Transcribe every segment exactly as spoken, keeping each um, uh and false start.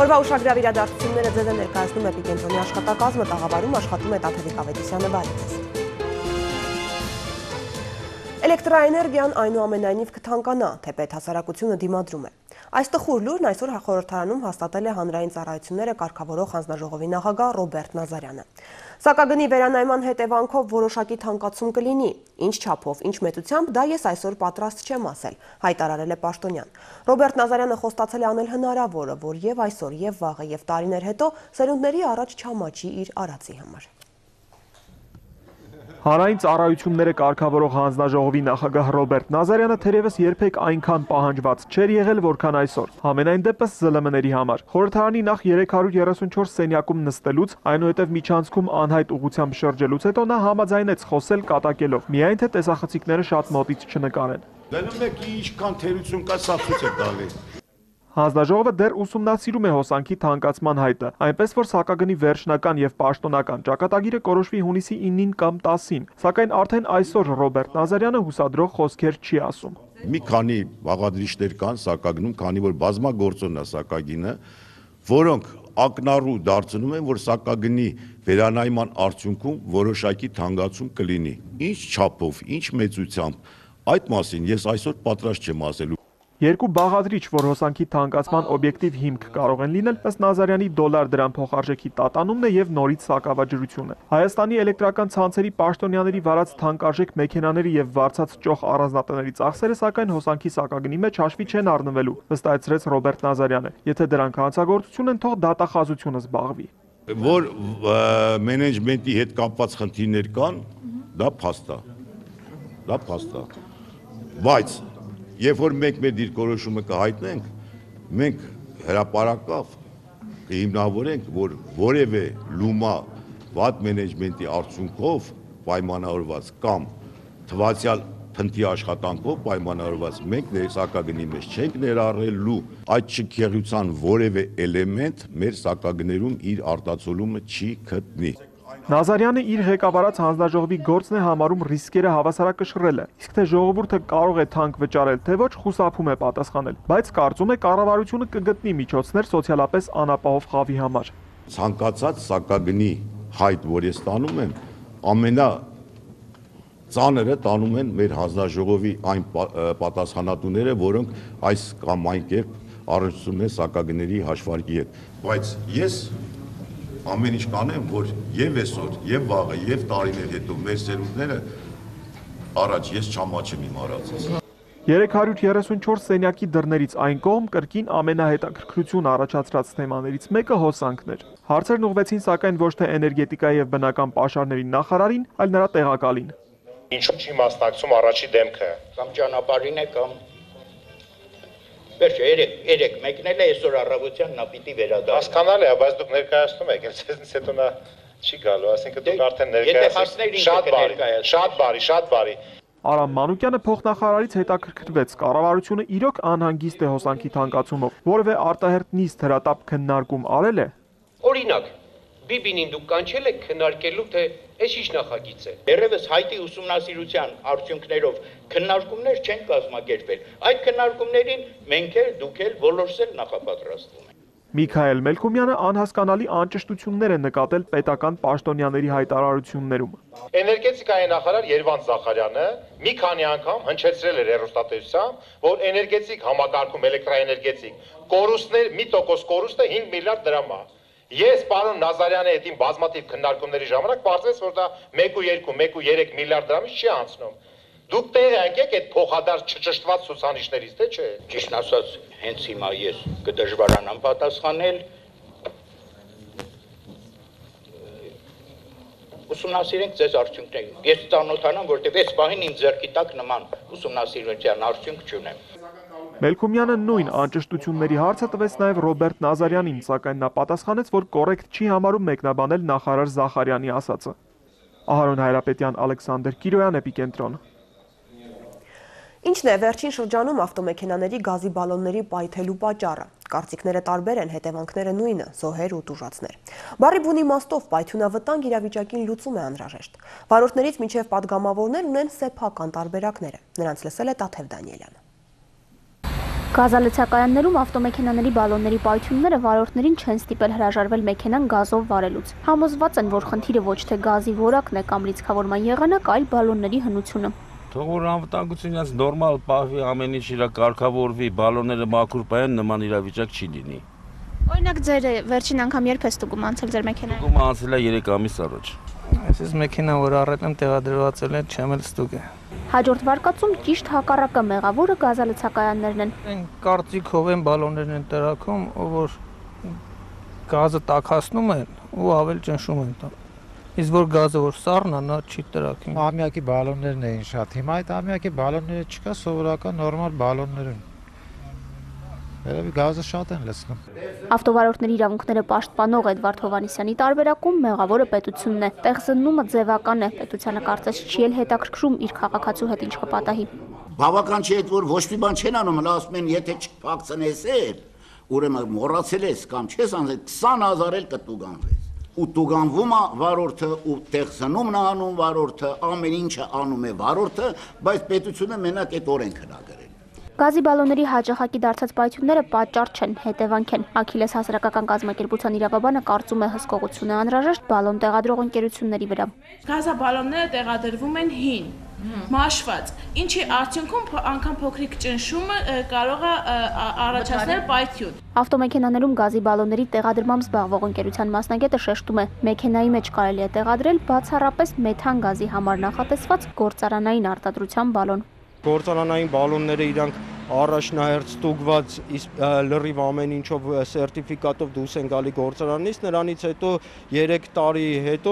Օրվա ուշագրավ իրադարձությունները ձեզ է ներկայացնում Էպիկենտրոնի աշխատակազմը, տաղավարում աշխատում է Տաթևիկ Ավետիսյանը, բարի ձեզ։ Էլեկտրաէներգիան այնուամենայնիվ կթանկանա, թեպետ հասարակությունը դիմադրում է։ Այս տխուր լուրն այսօր խորհրդարանում հաստատել է հանրային ծառայությունները կարգավորող հանձնաժողովի նախագահ Ռոբերտ Նազարյանը։ Սակագնի վերանայման հետևանքով որոշակի թանկացում կլինի, ինչ չափով, ինչ մեծությամբ, դա ես այսօր պատրաստ չեմ ասել, հայտարարել է Պաշտոնյան։ Ռոբերտ Նազարյանը խոստացել է անել հնարավորը, որ եւ այսօր, եւ վաղը, եւ տարիներ հետո սերունդների առաջ չամաչի իր արածի համար։ Հանրային ծառայությունները կարգավորող հանձնաժողովի նախագահ Ռոբերտ Նազարյանը թերևս երբեք այնքան պահանջված չէր եղել, որքան այսօր։ Համենայն դեպս զլ էմ էների համար։ Խորհրդարանի նախ երեք հարյուր երեսունչորս սենյակում նստելուց, այնուհետև միջանցքում անհայտ ուղղությամբ շրջելուց հետո նա համաձայնեց խոսել կատակելով, միայն թե տեսախցիկները շատ մոտից չնկարեն։ Դնում եք ինչքան թերություն կա, սա ցույց է տալի։ Հանձնաժողովը դեռ ուսումնասիրում է հոսանքի թանկացման հայտը, այնպես որ սակագնի վերջնական եւ պաշտոնական ճակատագիրը կորոշվի հունիսի իննին կամ տասին, սակայն արդեն այսօր Ռոբերտ Նազարյանը հուսադրող խոսքեր չի ասում։ Մի քանի բաղադրիչներ կան սակագնում, քանի որ բազմագործոն է սակագինը, որոնք ակնառու դարձնում են, որ սակագնի վերանայման արդյունքում որոշակի թանկացում կլինի։ Ինչ չափով, ինչ մեծությամբ, այդ մասին ես այսօր պատրաստ չեմ ասելու։ Երկու բաղադրիչ, որ հոսանքի թանկացման օբյեկտիվ հիմք կարող են լինել, ըստ Նազարյանի դոլար դրամ փոխարժեքի տատանումն է եւ նորից սակավաջրությունը։ Հայաստանի էլեկտրական ցանցերի պաշտոնյաների վարած թանկարժեք մեքենաների եւ վարձած ճոխ առանձնատների ծախսերը սակայն հոսանքի սակագնի մեջ հաշվի չեն առնվելու, վստահեցրեց Ռոբերտ Նազարյանը։ Եթե դրանք հանցագործություն են, թող դատախազությունը զբաղվի։ Որ մենեջմենտի հետ կապված խնդիրներ կան, դա փաստ է։ Դա փաստ է։ Բայց երբ որ մենք մեր դիրքորոշումը կհայտնենք, մենք հրապարակավ կհիմնավորենք, որ որևէ լումա վատ մենեջմենտի արդյունքով պայմանավորված կամ թվացյալ փնթի աշխատանքով պայմանավորված մենք սակագնի մեջ չենք ներառելու, այդ շքեղության որևէ էլեմենտ մեր սակագներում իր արտացոլումը չի գտնի։ Նազարյանը իր ղեկավարած հանձնաժողովի գործն է համարում ռիսկերը հավասարակշռելը, իսկ թե ժողովուրդը կարող է թանկ վճարել, թե ոչ, խուսափում է պատասխանել, բայց կարծում է կառավարությունը կգտնի միջոցներ սոցիալապես անապահով խավի համար։ Ցանկացած սակագնի հայտ, որ ես տանում եմ, ամենա ծանրը տանում են մեր հանձնաժողովի այն պատասխանատուները, որոնք այս կամ այն կերպ առնչվում են սակագների հաշվարկի հետ։ Բայց ես ամեն ինչ կանեմ, որ եւ այսօր, եւ վաղը, եւ տարիներ հետո մեր սերունդները առաջ ես չամաչեմ իմ արածից։ երեք հարյուր երեսունչորս սենյակի դռներից այն կողմ կրկին ամենահետաքրքրություն առաջացրած թեմաներից մեկը հոսանքն էր։ Հարցերն ուղղվեցին սակայն ոչ թե էներգետիկայի եւ բնական պաշարների նախարարին, այլ նրա տեղակալին։ Ինչու՞ չի մասնակցում առաջի դեմքը։ Կամ ճանապարհին է, կամ Վերջը, երեք, երեք մեկնել է այսօր առավոտյան նա պիտի վերադառնա։ Հասկանալի է, բայց դուք ներկայացնում եք, ցեզնից հետո նա չի գալու, ասենք դուք արդեն ներկայացնում։ Շատ բարի, շատ բարի, շատ բարի։ Արամ Մանուկյանը փոխնախարարից հետաքրքրվեց, կառավարությունը իրոք անհանգիստ է հոսանքի թանկացումով, որևէ արտահերթ նիստ հրատապ քննարկում արել է։ Օրինակ, Բիբինին դուք կանչել եք քննարկելու, թե այս ինչ նախագիծ է։ Երևս հայտի ուսումնասիրության արդյունքներով քննարկումներ չեն կազմակերպել։ Այդ քննարկումներին մենք էլ, դուք էլ, բոլորս էլ նախապատրաստվում ենք։ Միքայել Մելքումյանը անհասկանալի անճշտություններ է նկատել պետական պաշտոնյաների հայտարարություններում։ Էներգետիկայի նախարար Երվանդ Զախարյանը մի քանի անգամ հնչեցրել էր հեռուստատեսությամբ, որ էներգետիկ համակարգում էլեկտրաէներգետիկ կորուստներ մի տոկոս կորուստը հինգ միլիարդ դրամ է։ Ես պարոն Նազարյանի հետ իմ բազմաթիվ քննարկումների ժամանակ պարզվեց, որ դա մեկ ու երկու, մեկ ու երեք միլիարդ դրամից չի անցնում։ Դուք տեղյակ եք այդ փոխադարձ չճշտված ցուցանիշներից, թե չէ։ Ճիշտ ասած, հենց հիմա ես կդժվարանամ պատասխանել։ Ուսումնասիրենք ձեզ արդյունքները։ Ես ծանոթանամ, որտեղ այս պահին իմ ձեռքի տակ նման ուսումնասիրության արդյունք չունեմ։ Մելքումյանը նույն անճշտությունների հարցը տվեց նաև Ռոբերտ Նազարյանին, սակայն նա պատասխանեց, որ կոռեկտ չի համարում մեկնաբանել նախարար Զախարյանի ասածը։ Ահարոն Հայրապետյան, Ալեքսանդր Կիրոյան, Էպիկենտրոն։ Ինչն է վերջին շրջանում ավտոմեքենաների գազի բալոնների պայթելու պատճառը։ Կարծիքները տարբեր են, հետևանքները նույնը՝ զոհեր ու տուժածներ։ Բառի բուն իմաստով պայթյունավտանգ իրավիճակին լուծում է անհրաժեշտ։ Վարորդներից մինչև պատգամավորներ ունեն սեփական տարբերակները։ Նրանց լսել է Տաթև Դանիելյանը։ Գազալցակայաններում ավտոմեքենաների բալոնների պայթյունները վարորդներին չեն ստիպել հրաժարվել մեքենան գազով վարելուց։ Համոզված են, որ խնդիրը ոչ թե գազի որակն է կամ լիցքավորման եղանակ, այլ բալոնների հնությունը։ Թող որ անվտանգությունից նորմալ պահվի, ամեն ինչ իր կարգավորվի, բալոնները մաքուր պահեն, նման իրավիճակ չի լինի։ Օրինակ ձեր վերջին անգամ երբ է ստուգում անցել ձեր մեքենային։ Ստուգումը անցել է երեք ամիս առաջ։ Այսպես մեքենա, որ առել եմ, տեղադրվածել է, չեմ էլ ստուգել։ Հաջորդ վարկածում ճիշտ հակառակը մեղավորը գազալցակայաններն են։ Այն կարծիքով են բալոններն են տրակում, որ գազը տաքացնում են ու ավել ճնշում են տան։ Իսկ որ գազը որ սառն է, նա չի տրակում։ Ամյակի բալոններն էին շատ։ Հիմա այդ ամյակի բալոնները չկա, սովորական նորմալ բալոններ են։ Երևի գազը շատ են լցնում։ Ավտովարորդների իրավունքները պաշտպանող Էդվարդ Հովհաննիսյանի տարբերակում մեղավորը պետությունն է։ Տեղզննումը ձևական է, պետությանը կարծես չի էլ հետաքրքրում իր քաղաքացու հետ ինչ կպատահի։ Բավական չէ, որ ոչ մի բան չեն անում, հələ ասում են, եթե չփակցնես էլ, ուրեմն մոռացել ես կամ չես անցել քսան հազար էլ կտուգանվես։ Ու տուգանվում է վարորդը, ու տեղզնումն է անում վարորդը, ամեն ինչը անում է վարորդը, բայց պետությունը մենակ այդ օրենքն է գրել։ Գազի բալոնների հաճախակի դարձած պայթյունները պատճառ չեն, հետևանք են։ Աքիլես հասարակական կազմակերպության իրավաբանը կարծում է հսկողություն է անհրաժեշտ բալոն տեղադրող ընկերությունների վրա։ Գազաբալոնները տեղադրվում են հին, մաշված, ինչի արդյունքում անգամ փոքրիկ ճնշումը կարող է առաջացնել պայթյուն։ Ավտոմեքենաներում գազի բալոնների տեղադրմամբ զբաղվող ընկերության մասնագետը շեշտում է, մեքենայի մեջ կարելի է տեղադրել բացառապես մեթան գազի համար նախատեսված գործարանային արտադրության բալոն։ Գործարանային բալոնները իրանք առաջնահերթ ստուգված լրիվ ամեն ինչով սերտիֆիկատով դուրս են գալի գործարանից, նրանից հետո երեք տարի հետո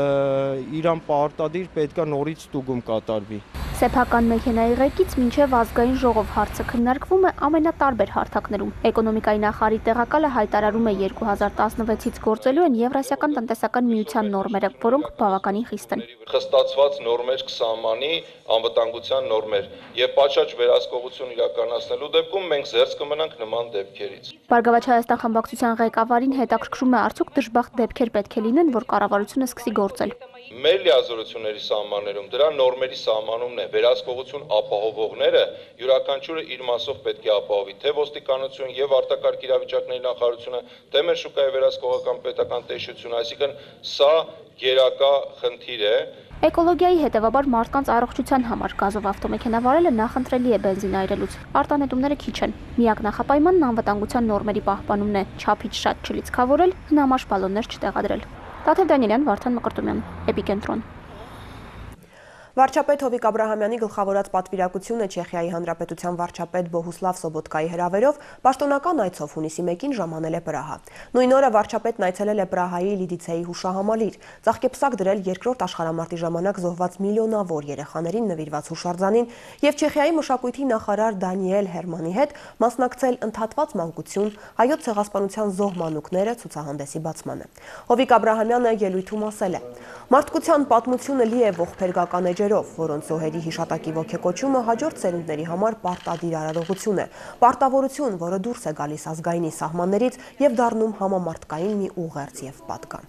իրան պարտադիր պետքա նորից ստուգում կատարվի։ Սեփական մեքենայի ղեկից մինչև ազգային ժողով հարցը քննարկվում է ամենատարբեր հարթակներում։ Էկոնոմիկայի նախարարի տեղակալը հայտարարում է երկու հազար տասնվեցից գործելու են Եվրասիական տնտեսական միության նորմերը, որոնք բավականին խիստ են։ Խստացված նորմեր կսահմանի անվտանգության նորմեր եւ պատշաճ վերահսկողություն իրականացնելու դեպքում մենք զերծ կմնանք նման դեպքերից։ Բարգավաճ Հայաստան խմբակցության ղեկավարին հետաքրքրում է արդյոք դժբախտ դեպքեր պետք է լինեն, որ կառավարությունը սկսի գործել։ Մեր լիազորությունների սահմաններում դրա նորմերի սահմանումն է վերահսկողություն ապահովողները յուրաքանչյուրը իր մասով պետք է ապահովի թե ոստիկանություն եւ արտակարգ իրավիճակների նախարարությունը, թե մեր շուկայի վերահսկողական պետական տեսչությունը, այսինքն սա գերակա խնդիր է։ Էկոլոգիայի հետևաբար մարդկանց առողջության համար գազով ավտոմեքենա վարելը նախընտրելի է բենզին այրելուց։ Արտանետումները քիչ են։ Միակ նախապայմանն անվտանգության նորմերի պահպանումն է, չափից շատ չլիցքավորել, հնամաշ բալոններ չտեղադրել։ Տաթև Դանիելյան, Վարդան Մկրտումյան, Էպիկենտրոն։ Վարչապետ Հովիկ Աբրահամյանի գլխավորած պատվիրակությունը Չեխիայի Հանրապետության վարչապետ Բոհուսլավ Սոբոտկայի հրավերով պաշտոնական այցով հունիսի մեկին ժամանել է Պրահա։ Նույն օրը վարչապետն այցելել է Պրահայի Լիդիցեի հուշահամալիր, ծաղկեպսակ դրել երկրորդ աշխարհամարտի ժամանակ զոհված միլիոնավոր երեխաներին նվիրված հուշարձանին եւ Չեխիայի մշակույթի նախարար Դանիել Հերմանի հետ մասնակցել ընդհատված մանկություն հայոց ցեղասպանության զոհ մանուկները ցուցահանդեսի բացմանը։ Հովիկ Աբրահամյանը ելույթում ասել է. «Մարդկության պատմությունը լի է ողբերգական էջերով, որոնց զոհերի հիշատակի ոգեկոչումը հաջորդ սերունդների համար պարտադիր արարողություն է, պարտավորություն, որը դուրս է գալիս ազգայինի սահմաններից եւ դառնում համամարտկային մի ուղերձ եւ պատգամ»։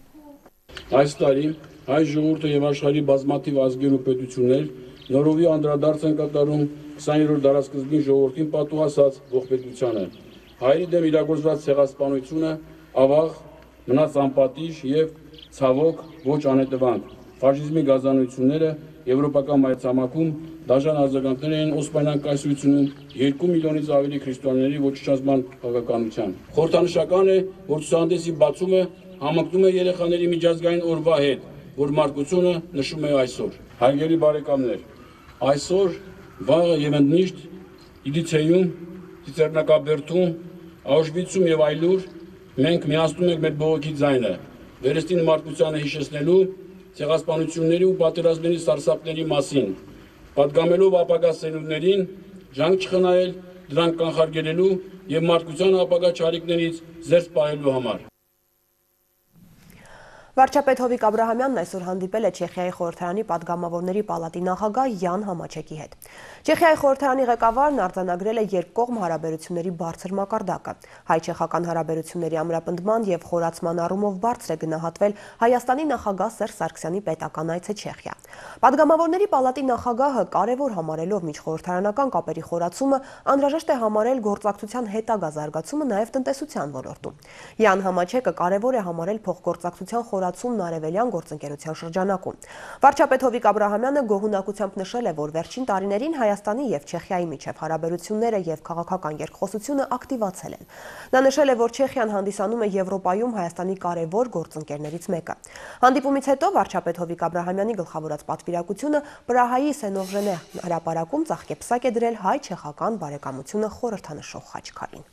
Այս տարի հայ ժողովուրդը եւ աշխարհի բազմաթիվ ազգեր ու պետություններ նորովի անդրադարձ են կատարում քսաներորդ դարաշրջանի ժողովրդին պատուհասած ողբերգությանը։ Հայերի դեմ իրագործված ցեղասպանությունը ավաղ, մնաց անպատիժ եւ ցավոք ոչ անհետևանք։ Ֆաշիզմի գազանությունները եվրոպական մայրցամաքում դաժան արձագանքներ էին Օսմանյան կայսրությունում երկու միլիոնից ավելի քրիստոնյաների ոչնչացման քաղաքականության։ Խորհրդանշական է, որ ցուցահանդեսի բացումը համընկնում է երեխաների միջազգային օրվա հետ, որ մարդկությունը նշում է այսօր։ Հարգելի բարեկամներ, այսօր վաղը եւ ընդմիշտ Լիդիցեյում, Ծիծեռնակաբերդում, Աուշվիցում եւ այլուր մենք միացնում ենք մեր բողոքի ձայնը, վերստին մարդկությանը հիշեցնելու ցեղասպանությունների ու պատերազմների սարսափների մասին, պատգամելով ապագա սերունդներին, ջանք չխնայել դրանք կանխարգելելու եւ մարդկության ապագա չարիքներից զերծ պահելու համար։ Վարչապետ Հովիկ Աբրահամյանն այսօր հանդիպել է Չեխիայի խորհրդարանի падգամավորների պալատի նախագահ Յան Համաչեկի հետ։ Չեխիայի խորհրդարանի ղեկավարն արձանագրել է երկկողմ հարաբերությունների բարձր մակարդակը։ Հայ-չեխական հարաբերությունների ամրապնդման եւ խորացման առումով բարձր է գնահատվել Հայաստանի նախագահ Սերժ Սարգսյանի պետական այցը Չեխիա։ Падգամավորների պալատի նախագահը կարևոր համարելով միջխորհրդարանական կապերի խորացումը անհրաժեշտ է համարել գործակցության հետագա զարգացումը նաեւ տնտեսության ոլորտում։ Յան Համաչեկը կարևոր է համարել փոխգործակցության խորացումն արևելյան գործընկերության շրջանակում։ Վարչապետ Հովիկ Աբրահամյանը գոհունակությամբ նշել է, որ վերջին տարիներին Հայաստանի եւ Չեխիայի միջև հարաբերությունները եւ քաղաքական երկխոսությունը ակտիվացել են։ Նա նշել է, որ Չեխիան հանդիսանում է Եվրոպայում Հայաստանի կարևոր գործընկերներից մեկը։ Հանդիպումից հետո վարչապետ Հովիկ Աբրահամյանի գլխավորած պատվիրակությունը Պրահայի Սենովժենե հրապարակում ծաղկեպսակ է դրել հայ-չեխական բարեկամությունը խորհրդանշող խաչքարին։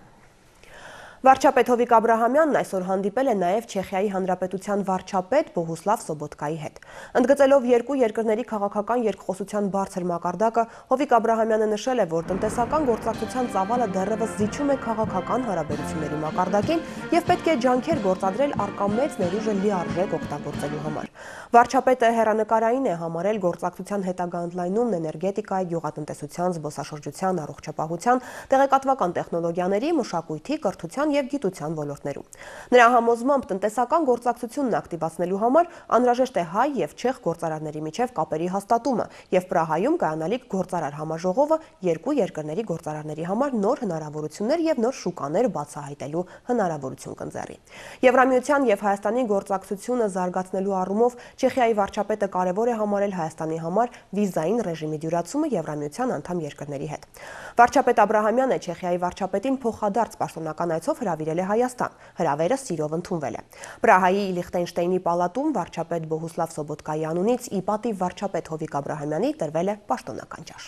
Վարչապետ Հովիկ Աբրահամյանն այսօր հանդիպել է նաև Չեխիայի Հանրապետության վարչապետ Բոհուսլավ Սոբոտկայի հետ։ Ընդգծելով երկու երկրների քաղաքական երկխոսության բարձր մակարդակը, Հովիկ Աբրահամյանը նշել է, որ տնտեսական գործակցության ծավալը դեռևս զիջում է քաղաքական հարաբերությունների մակարդակին եւ պետք է ջանքեր գործադրել առկա մեծ ներուժը լիարժեք օգտագործելու համար։ Վարչապետը հեռանկարային է համարել գործակցության հետագա ընդլայնումն էներգետիկայի, գյուղատնտեսության, զբոսաշրջության, առողջապահության, տեղեկատվական տեխնոլոգիաների, մշակույթի, կրթության եւ գիտության ոլորտներում։ Նրա համոզմամբ տնտեսական գործակցությունն ակտիվացնելու համար անհրաժեշտ է հայ եւ չեխ գործարարների միջև կապերի հաստատումը եւ Պրահայում կայանալիք գործարար համաժողովը երկու երկրների գործարարների համար նոր հնարավորություններ եւ նոր շուկաներ բացահայտելու հնարավորություն կընձեռի։ Եվրամիության եւ Հայաստանի գործակցությունը զարգացնելու առումով Չեխիայի վարչապետը կարևոր է համարել Հայաստանի համար վիզային ռեժիմի դյուրացումը Եվրամիության անդամ երկրների հետ։ Վարչապետ Աբրահամյանը Չեխիայի վարչապետին փոխադարձ պաշտոնական այցով հրավիրել է Հայաստան, հրավերը սիրով ընդունվել է։ Պրահայի Լիխտենշտեյնի պալատում վարչապետ Բոհուսլավ Սոբոտկայի անունից ի պատիվ վարչապետ Հովիկ Աբրահամյանի տրվել է պաշտոնական ճաշ։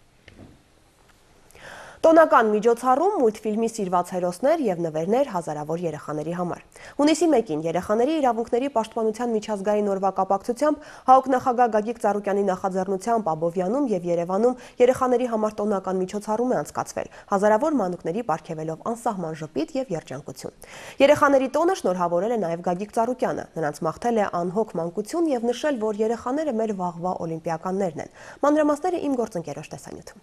Տոնական միջոցառում, մուլտֆիլմի սիրված հերոսներ եւ նվերներ հազարավոր երեխաների համար։ Հունիսի մեկին երեխաների իրավունքների պաշտպանության միջազգային օրվա կապակցությամբ ՀԱՕԿ նախագահ Գագիկ Ծառուկյանի նախաձեռնությամբ Աբովյանում եւ Երևանում երեխաների համար տոնական միջոցառում է անցկացվել, հազարավոր մանուկների պարգևելով անսահման ժպիտ եւ երջանկություն։ Երեխաների տոնը շնորհավորել է նաեւ Գագիկ Ծառուկյանը, նրանց մաղթել է անհոգ մանկություն եւ նշել, որ երեխաները մեր вաղվա օլիմպիականներն են։ Մանրամասները իմ գործընկերոջ տեսանյութում։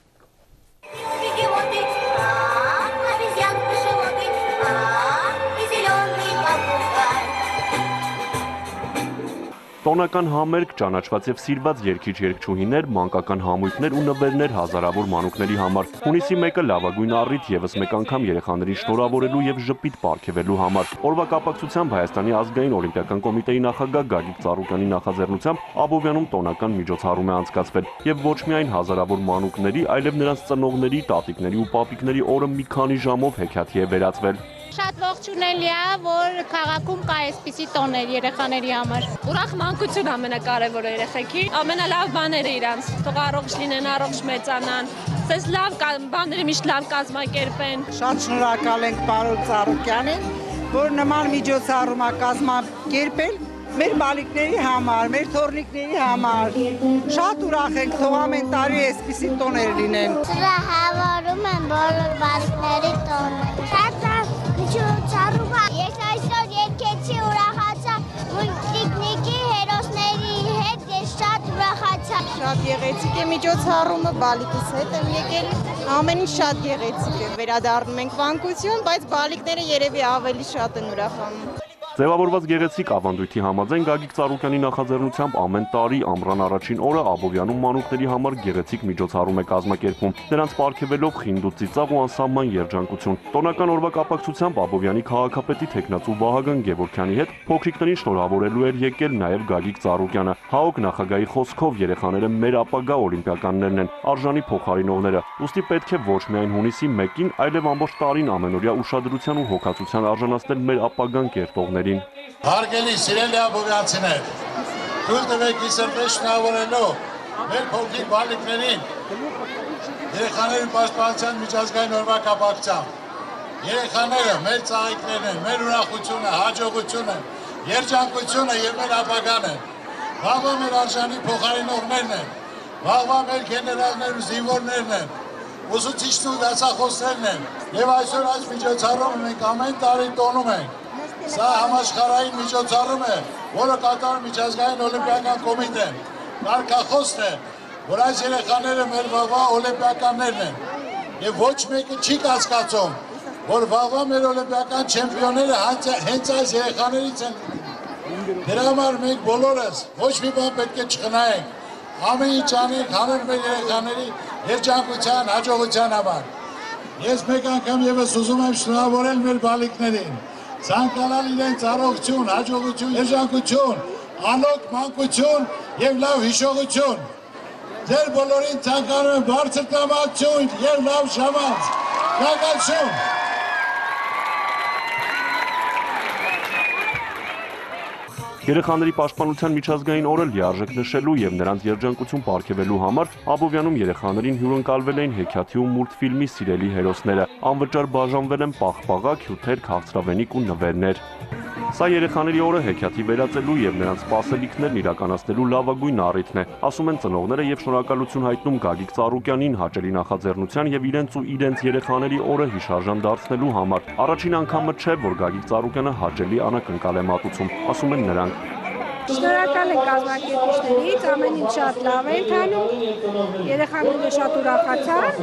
Տոնական համերգ, ճանաչված եւ սիրված երգիչ-երգչուհիներ, մանկական համույթներ ու նվերներ հազարավոր մանուկների համար։ Հունիսի մեկը լավագույն առիթ եւս մեկ անգամ երեխաներին շնորհավորելու եւ ժպիտ պարգևելու համար։ Օրվա կապակցությամբ Հայաստանի ազգային օլիմպիական կոմիտեի նախագահ Գագիկ Ծառուկյանի նախաձեռնությամբ Աբովյանում տոնական միջոցառում է անցկացվել եւ ոչ միայն հազարավոր մանուկների, այլև նրանց ծնողների, տատիկների ու պապիկների օրը մի քանի ժամով հեքիաթի է վերածվել։ Շատ ողջունելի է, որ քաղաքում կա այսպիսի տոներ երեխաների համար։ Ուրախ մանկություն ամենակարևորը երեխեքի, ամենալավ բաները իրանց, թող առողջ լինեն, առողջ մեծանան, ցես լավ բաները միշտ լավ կազմակերպեն։ Շատ շնորհակալ ենք պարոն Ծառուկյանին, որ նման միջոցառում է կազմակերպել մեր բալիկների համար, մեր թոռնիկների համար։ Շատ ուրախ ենք, թող ամեն տարի այսպիսի տոներ լինեն։ Շնորհավորում եմ բոլոր բալիկների տոնը։ Շատ միջոցառում է։ Ես այսօր երգեցի, ուրախացա մուլտիկնիկի հերոսների հետ, ես շատ ուրախացա։ Շատ գեղեցիկ է միջոցառումը, բալիկիս հետ եմ եկել։ Ամեն ինչ շատ գեղեցիկ է։ Վերադառնում ենք մանկություն, բայց բալիկները երևի ավելի շատ են ուրախանում։ Ձևավորված գեղեցիկ ավանդույթի համաձայն Գագիկ Ծառուկյանի նախաձեռնությամբ ամեն տարի ամռան առաջին օրը Աբովյանում մանուկների համար գեղեցիկ միջոցառում է կազմակերպվում, նրանց պարգևելով խինդ ու ծիծաղ ու անսահման երջանկություն։ Տոնական օրվա կապակցությամբ Աբովյանի քաղաքապետի թեկնածու Վահագն Գևորգյանի հետ փոքրիկներին շնորհավորելու էր եկել նաև Գագիկ Ծառուկյանը։ ՀԱՕԿ նախագահի խոսքով երեխաները մեր ապագա օլիմպիականներն են, արժանի փոխարինողները։ Ուստի պետք է ոչ միայն հունիսի մեկին, այլև ամբողջ տարին ամենօրյա ուշադրության ու հոգացության արժանացնել մեր ապագան կերտողներին։ Հարգելի սիրելի աբովյանցիներ, թույլ տվեք ինձ սրտից շնորհավորելով մեր փոքրիկ բալիկներին երեխաների պաշտպանության միջազգային օրվա կապակցությամբ։ Երեխաները մեր ծաղիկներն են, մեր ուրախությունը, հաջողությունը, երջանկությունը եւ մեր ապագան են։ Վաղվա մեր արժանի փոխարինողներն են, վաղվա մեր գեներալներն ու զինվորներն են, ուսուցիչներն ու դասախոսներն են։ Եվ այսօր այս միջոցառումը մենք ամեն տարի տոնում ենք Սա համաշխարհային միջոցառում է, որը կատարում միջազգային օլիմպիական կոմիտեն։ Կարգախոսն է, որ այս երեխաները մեր վաղվա օլիմպիականներն են։ Եվ ոչ մեկը չի կասկածում, որ վաղվա մեր օլիմպիական չեմպիոնները հենց այս երեխաներից են։ Դրա համար մենք բոլորս ոչ մի բան պետք է չխնայենք։ Ամեն ինչ անենք հանենք մեր երեխաների երջանկության, հաջողության համար։ Ես մեկ անգամ եւս ուզում եմ շնորհավորել մեր բալիկներին, ցանկանալ իրենց առողջություն, հաջողություն, երջանկություն, անոք մանկություն եւ լավ հիշողություն։ Ձեր բոլորին ցանկանում եմ բարձր տրամադրություն եւ լավ շամանց։ Շնորհակալություն։ Երեխաների պաշտպանության միջազգային օրը լիարժեք նշելու եւ նրանց երջանկություն պարգևելու համար Աբովյանում երեխաներին հյուրընկալվել էին հեքիաթի ու մուլտֆիլմի սիրելի հերոսները, անվճար բաժանվել են պաղպաղակ, հյութեր, քաղցրավենիք ու նվերներ։ Սա երեխաների օրը հեքիաթի վերածելու եւ նրանց սպասելիքներն իրականացնելու լավագույն առիթն է, ասում են ծնողները եւ շնորհակալություն հայտնում Գագիկ Ծառուկյանին հաճելի նախաձեռնության եւ իրենց ու իրենց երեխաների օրը հիշարժան դարձնելու համար։ Առաջին անգամը չէ, որ Գագիկ Ծառուկյանը հաճելի անակնկալ է մատուցում, ասում են նրանք։ Շնորհակալ ենք կազմակերպիչներից, ամեն ինչ շատ լավ է ընթանում, երեխաները շատ ուրախացան,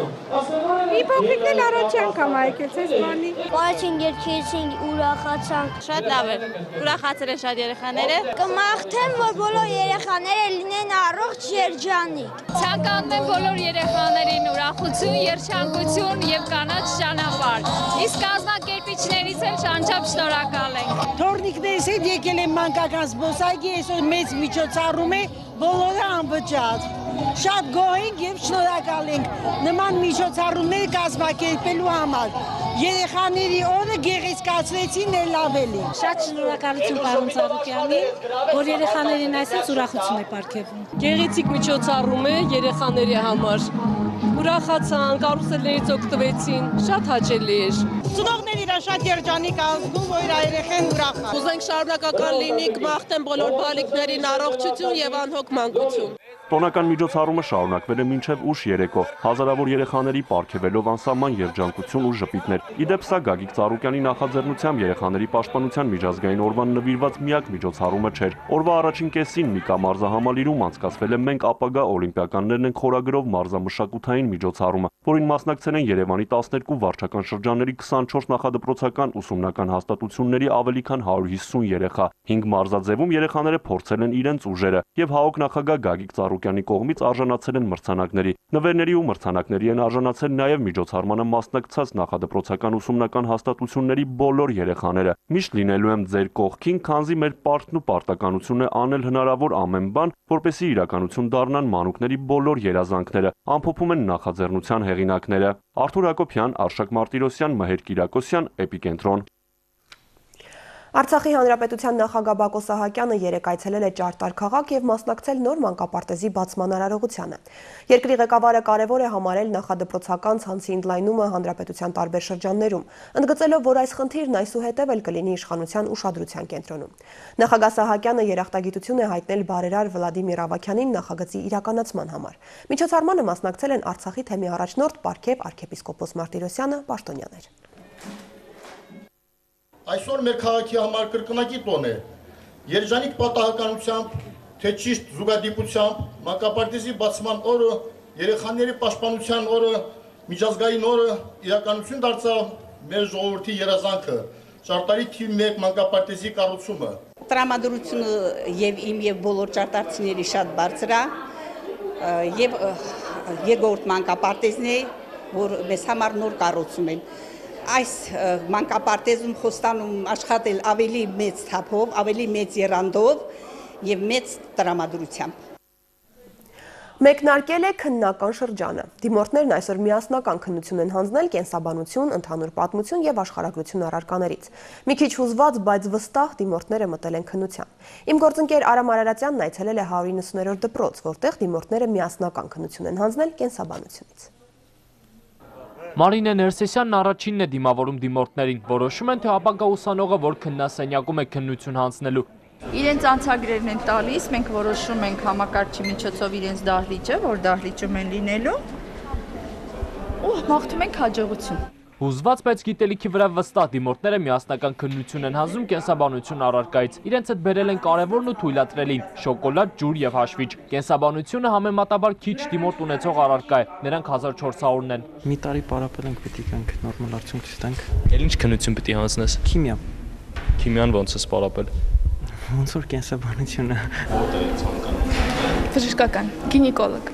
մի փոքրիկն էլ առաջի անգամ այցելեց բանի։ Պարեցին, երգեցին, ուրախացանք։ Շատ լավ է, ուրախացել են շատ երեխաները։ Կմաղթեմ, որ բոլոր երեխաները լինեն առողջ երջանիկ։ Ցանկանում եմ բոլոր երեխաներին ուրախություն, երջանկություն եւ կանաչ ճանապարհ։ Իսկ կազմակերպիչներից էլ շանչապ շնորհակալ ենք։ Թորնիկներից հետ եկել են մանկական զբոսայգի, այսօր մեծ միջոցառում է, բոլորը անվճար։ Շատ գոհ ենք եւ շնորհակալ ենք նման միջոցառումներ կազմակերպելու համար։ Երեխաների օրը գեղեցկացրեցին էլ ավելի։ Շատ շնորհակալություն պարոն Ծառուկյանին, որ երեխաներին այսպես ուրախություն է պարգևում։ Գեղեցիկ միջոցառում է երեխաների համար։ Ուրախացան, կարուսելներից օգտվեցին, շատ հաճելի էր։ Ծնողները իրան շատ երջանիկ ազգում, որ իր երեխեն ուրախ է։ Ուզենք շարունակական լինի, կմաղթեմ բոլոր բալիկներին առողջություն եւ անհոգ մանկություն։ Տոնական միջոցառումը շարունակվել է մինչև ուշ երեկո, հազարավոր երեխաների պարգևելով անսահման երջանկություն ու ժպիտներ։ Իդեպ սա Գագիկ Ծառուկյանի նախաձեռնությամբ երեխաների պաշտպանության միջազգային օրվան նվիրված միակ միջոցառումը չէր։ Օրվա առաջին կեսին Միկա մարզահամալիրում անցկացվել է «Մենք ապագա օլիմպիականներն ենք» խորագրով մարզամշակութային միջոցառումը, որին մասնակցել են Երևանի տասներկու վարչական շրջանների քսանչորս նախադպրոցական ուսումնական հաստատությունների ավելի քան հարյուր հիսուն երեխա։ Հինգ մարզաձևում երեխաները փորձել են իրենց ուժերը եւ ՀԱՕԿ նախագահ Գագիկ Ծառուկյանի կողմից արժանացել են մրցանակների։ Նվերների ու մրցանակների են արժանացել նաև միջոցառմանը մասնակցած նախադպրոցական ուսումնական հաստատությունների բոլոր երեխաները։ Միշտ լինելու եմ ձեր կողքին, քանզի մեր պարտքն ու պարտականությունն է անել հնարավոր ամեն բան, որպեսզի իրականություն դառնան մանուկների բոլոր երազանքները, ամփոփում են նախաձեռնության հեղինակները։ Արթուր Հակոբյան, Արշակ Մարտիրոսյան, Մհեր Կիրակոսյան, Էպիկենտրոն։ Արցախի Հանրապետության նախագահ Բակո Սահակյանը երեկ այցելել է Ճարտար քաղաք եւ մասնակցել նոր մանկապարտեզի բացման արարողությանը։ Երկրի ղեկավարը կարևոր է համարել նախադպրոցական ցանցի ընդլայնումը հանրապետության տարբեր շրջաններում, ընդգծելով, որ այս խնդիրն այսուհետև էլ կլինի իշխանության ուշադրության կենտրոնում։ Նախագահ Սահակյանը երախտագիտություն է հայտնել բարերար Վլադիմիր Ավագյանին նախագծի իրականացման համար։ Միջոցառմանը մասնակցել են Արցախի թեմի առաջնորդ Պարքև arczepiskopos Martirosyan-ը, պաշտոնյաներ։ Այսօր մեր քաղաքի համար կրկնակի տոն է, երջանիկ պատահականությամբ, թե ճիշտ զուգադիպությամբ, մանկապարտեզի բացման օրը, երեխաների պաշտպանության օրը, միջազգային օրը իրականություն դարձավ մեր ժողովրդի երազանքը, Ճարտարի թիվ մեկ մանկապարտեզի կառուցումը։ Տրամադրությունը եւ իմ եւ բոլոր ճարտարցիների շատ բարձր է, եւ երկրորդ մանկապարտեզն է, որ մեզ համար նոր կառուցում են։ Այս մանկապարտեզում խոստանում աշխատել ավելի մեծ թափով, ավելի մեծ եռանդով եւ մեծ տրամադրությամբ։ Մեկնարկել է քննական շրջանը։ Դիմորդներն այսօր միասնական քննություն են հանձնել կենսաբանություն, ընդհանուր պատմություն եւ աշխարհագրություն առարկաներից։ Մի քիչ հուզված, բայց վստահ դիմորդները մտել են քննության։ Իմ գործընկեր Արամ Արարատյանն այցելել է հարյուր իննսուներորդ դպրոց, որտեղ դիմորդները միասնական քննություն են հանձնել կենսաբանությունից։ Մարինե Ներսեսյանն առաջինն է դիմավորում դիմորդներին, որոշում են, թե ապագա ուսանողը որ քննասենյակում է քննություն հանձնելու։ Իրենց անցագրերն են տալիս, մենք որոշում ենք համակարգչի միջոցով իրենց դահլիճը, որ դահլիճում են լինելու, ու մաղթում ենք հաջողություն։ Հուզված, բայց գիտելիքի վրա վստահ դիմորդները միասնական քննություն են հանձնում կենսաբանություն առարկայից։ Իրենց հետ բերել են կարևորն ու թույլատրելին՝ շոկոլադ, ջուր եւ հաշվիչ։ Կենսաբանությունը համեմատաբար քիչ դիմորդ ունեցող առարկա է, նրանք հազար չորս հարյուրն են։ Մի տարի պարապել ենք, պետք է գանք նորմալ արդյունք ստանք։ Էլ ինչ քննություն պիտի հանձնես։ Քիմիա։ Քիմիան ոնց է պարապել։ Ոնց որ կենսաբանությունը։ Որտե՞ղ է ցանկանում։ Բժշկական, գինեկոլոգ։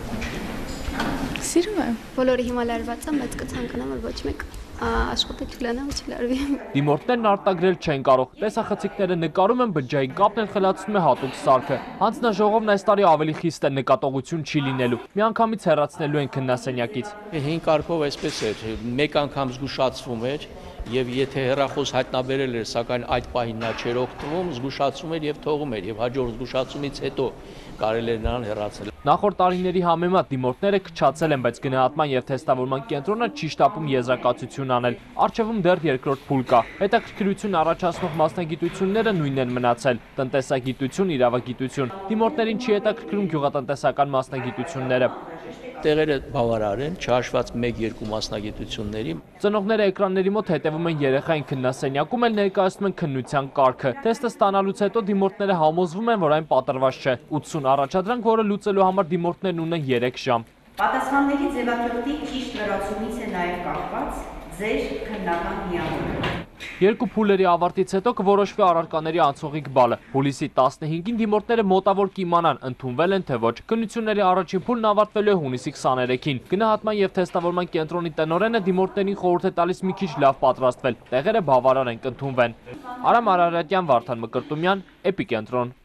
Սիրում եմ։ Բոլորը հիմա լարված են, բայց կցանկանամ, որ ոչ մեկ աշխատը չլանա ու չլարվի։ Դիմորդներն արտագրել չեն կարող։ Տեսախցիկները նկարում են, բջջային կապն էլ խլացնում է հատուկ սարքը։ Հանձնաժողովն այս տարի ավելի խիստ է, նկատողություն չի լինելու։ Միանգամից հեռացնելու են քննասենյակից։ Հին կարգով այսպես էր, մեկ անգամ զգուշացվում էր եւ եթե հեռախոս հայտնաբերել էր, սակայն այդ պահին նա չէր օգտվում, զգուշացում էր եւ թողում էր եւ հաջորդ զգուշացումից հետո կարելի էր նրան հեռացնել։ Նախորդ տարիների համեմատ դիմորդները քչացել են, բայց գնահատման եւ թեստավորման կենտրոնը չի շտապում եզրակացություն անել։ Առջևում դեռ երկրորդ փուլ կա։ Հետաքրքրություն առաջացնող մասնագիտությունները նույնն են մնացել՝ տնտեսագիտություն, իրավագիտություն։ Դիմորդներին չի հետաքրքրում գյուղատնտեսական մասնագիտությունները։ Տեղերը բավարար են, չհաշված մեկ-երկու մասնագիտությունների։ Ծնողները էկրանների մոտ հետևում են երեխային քննասենյակում էլ ներկայացնում են քննության կարգը։ Թեստը ստանալուց հետո դիմորդները համոզվում են, որ այն պատրվակ չէ։ ութսուն առաջադրանք, որը լուծելու համար դիմորդներն ունեն երեք ժամ։ Պատասխանների ձևակերպի ճիշտ լրացումից է նաև կախված ձեր քննական միավորը։ Երկու փուլերի ավարտից հետո կորոշվի առարկաների անցողիկ բալը։ Հուլիսի տասնհինգին դիմորդները մոտավոր կիմանան, ընդունվել են թե ոչ։ Քննությունների առաջին փուլն ավարտվելու է հունիսի քսաներեքին։ Գնահատման եւ թեստավորման կենտրոնի տնօրենը դիմորդներին խորհուրդ է տալիս մի քիչ լավ պատրաստվել։ Տեղերը բավարար են կընդունվեն։ Արամ Արարատյան, Վարդան Մկրտումյան, Էպիկենտրոն։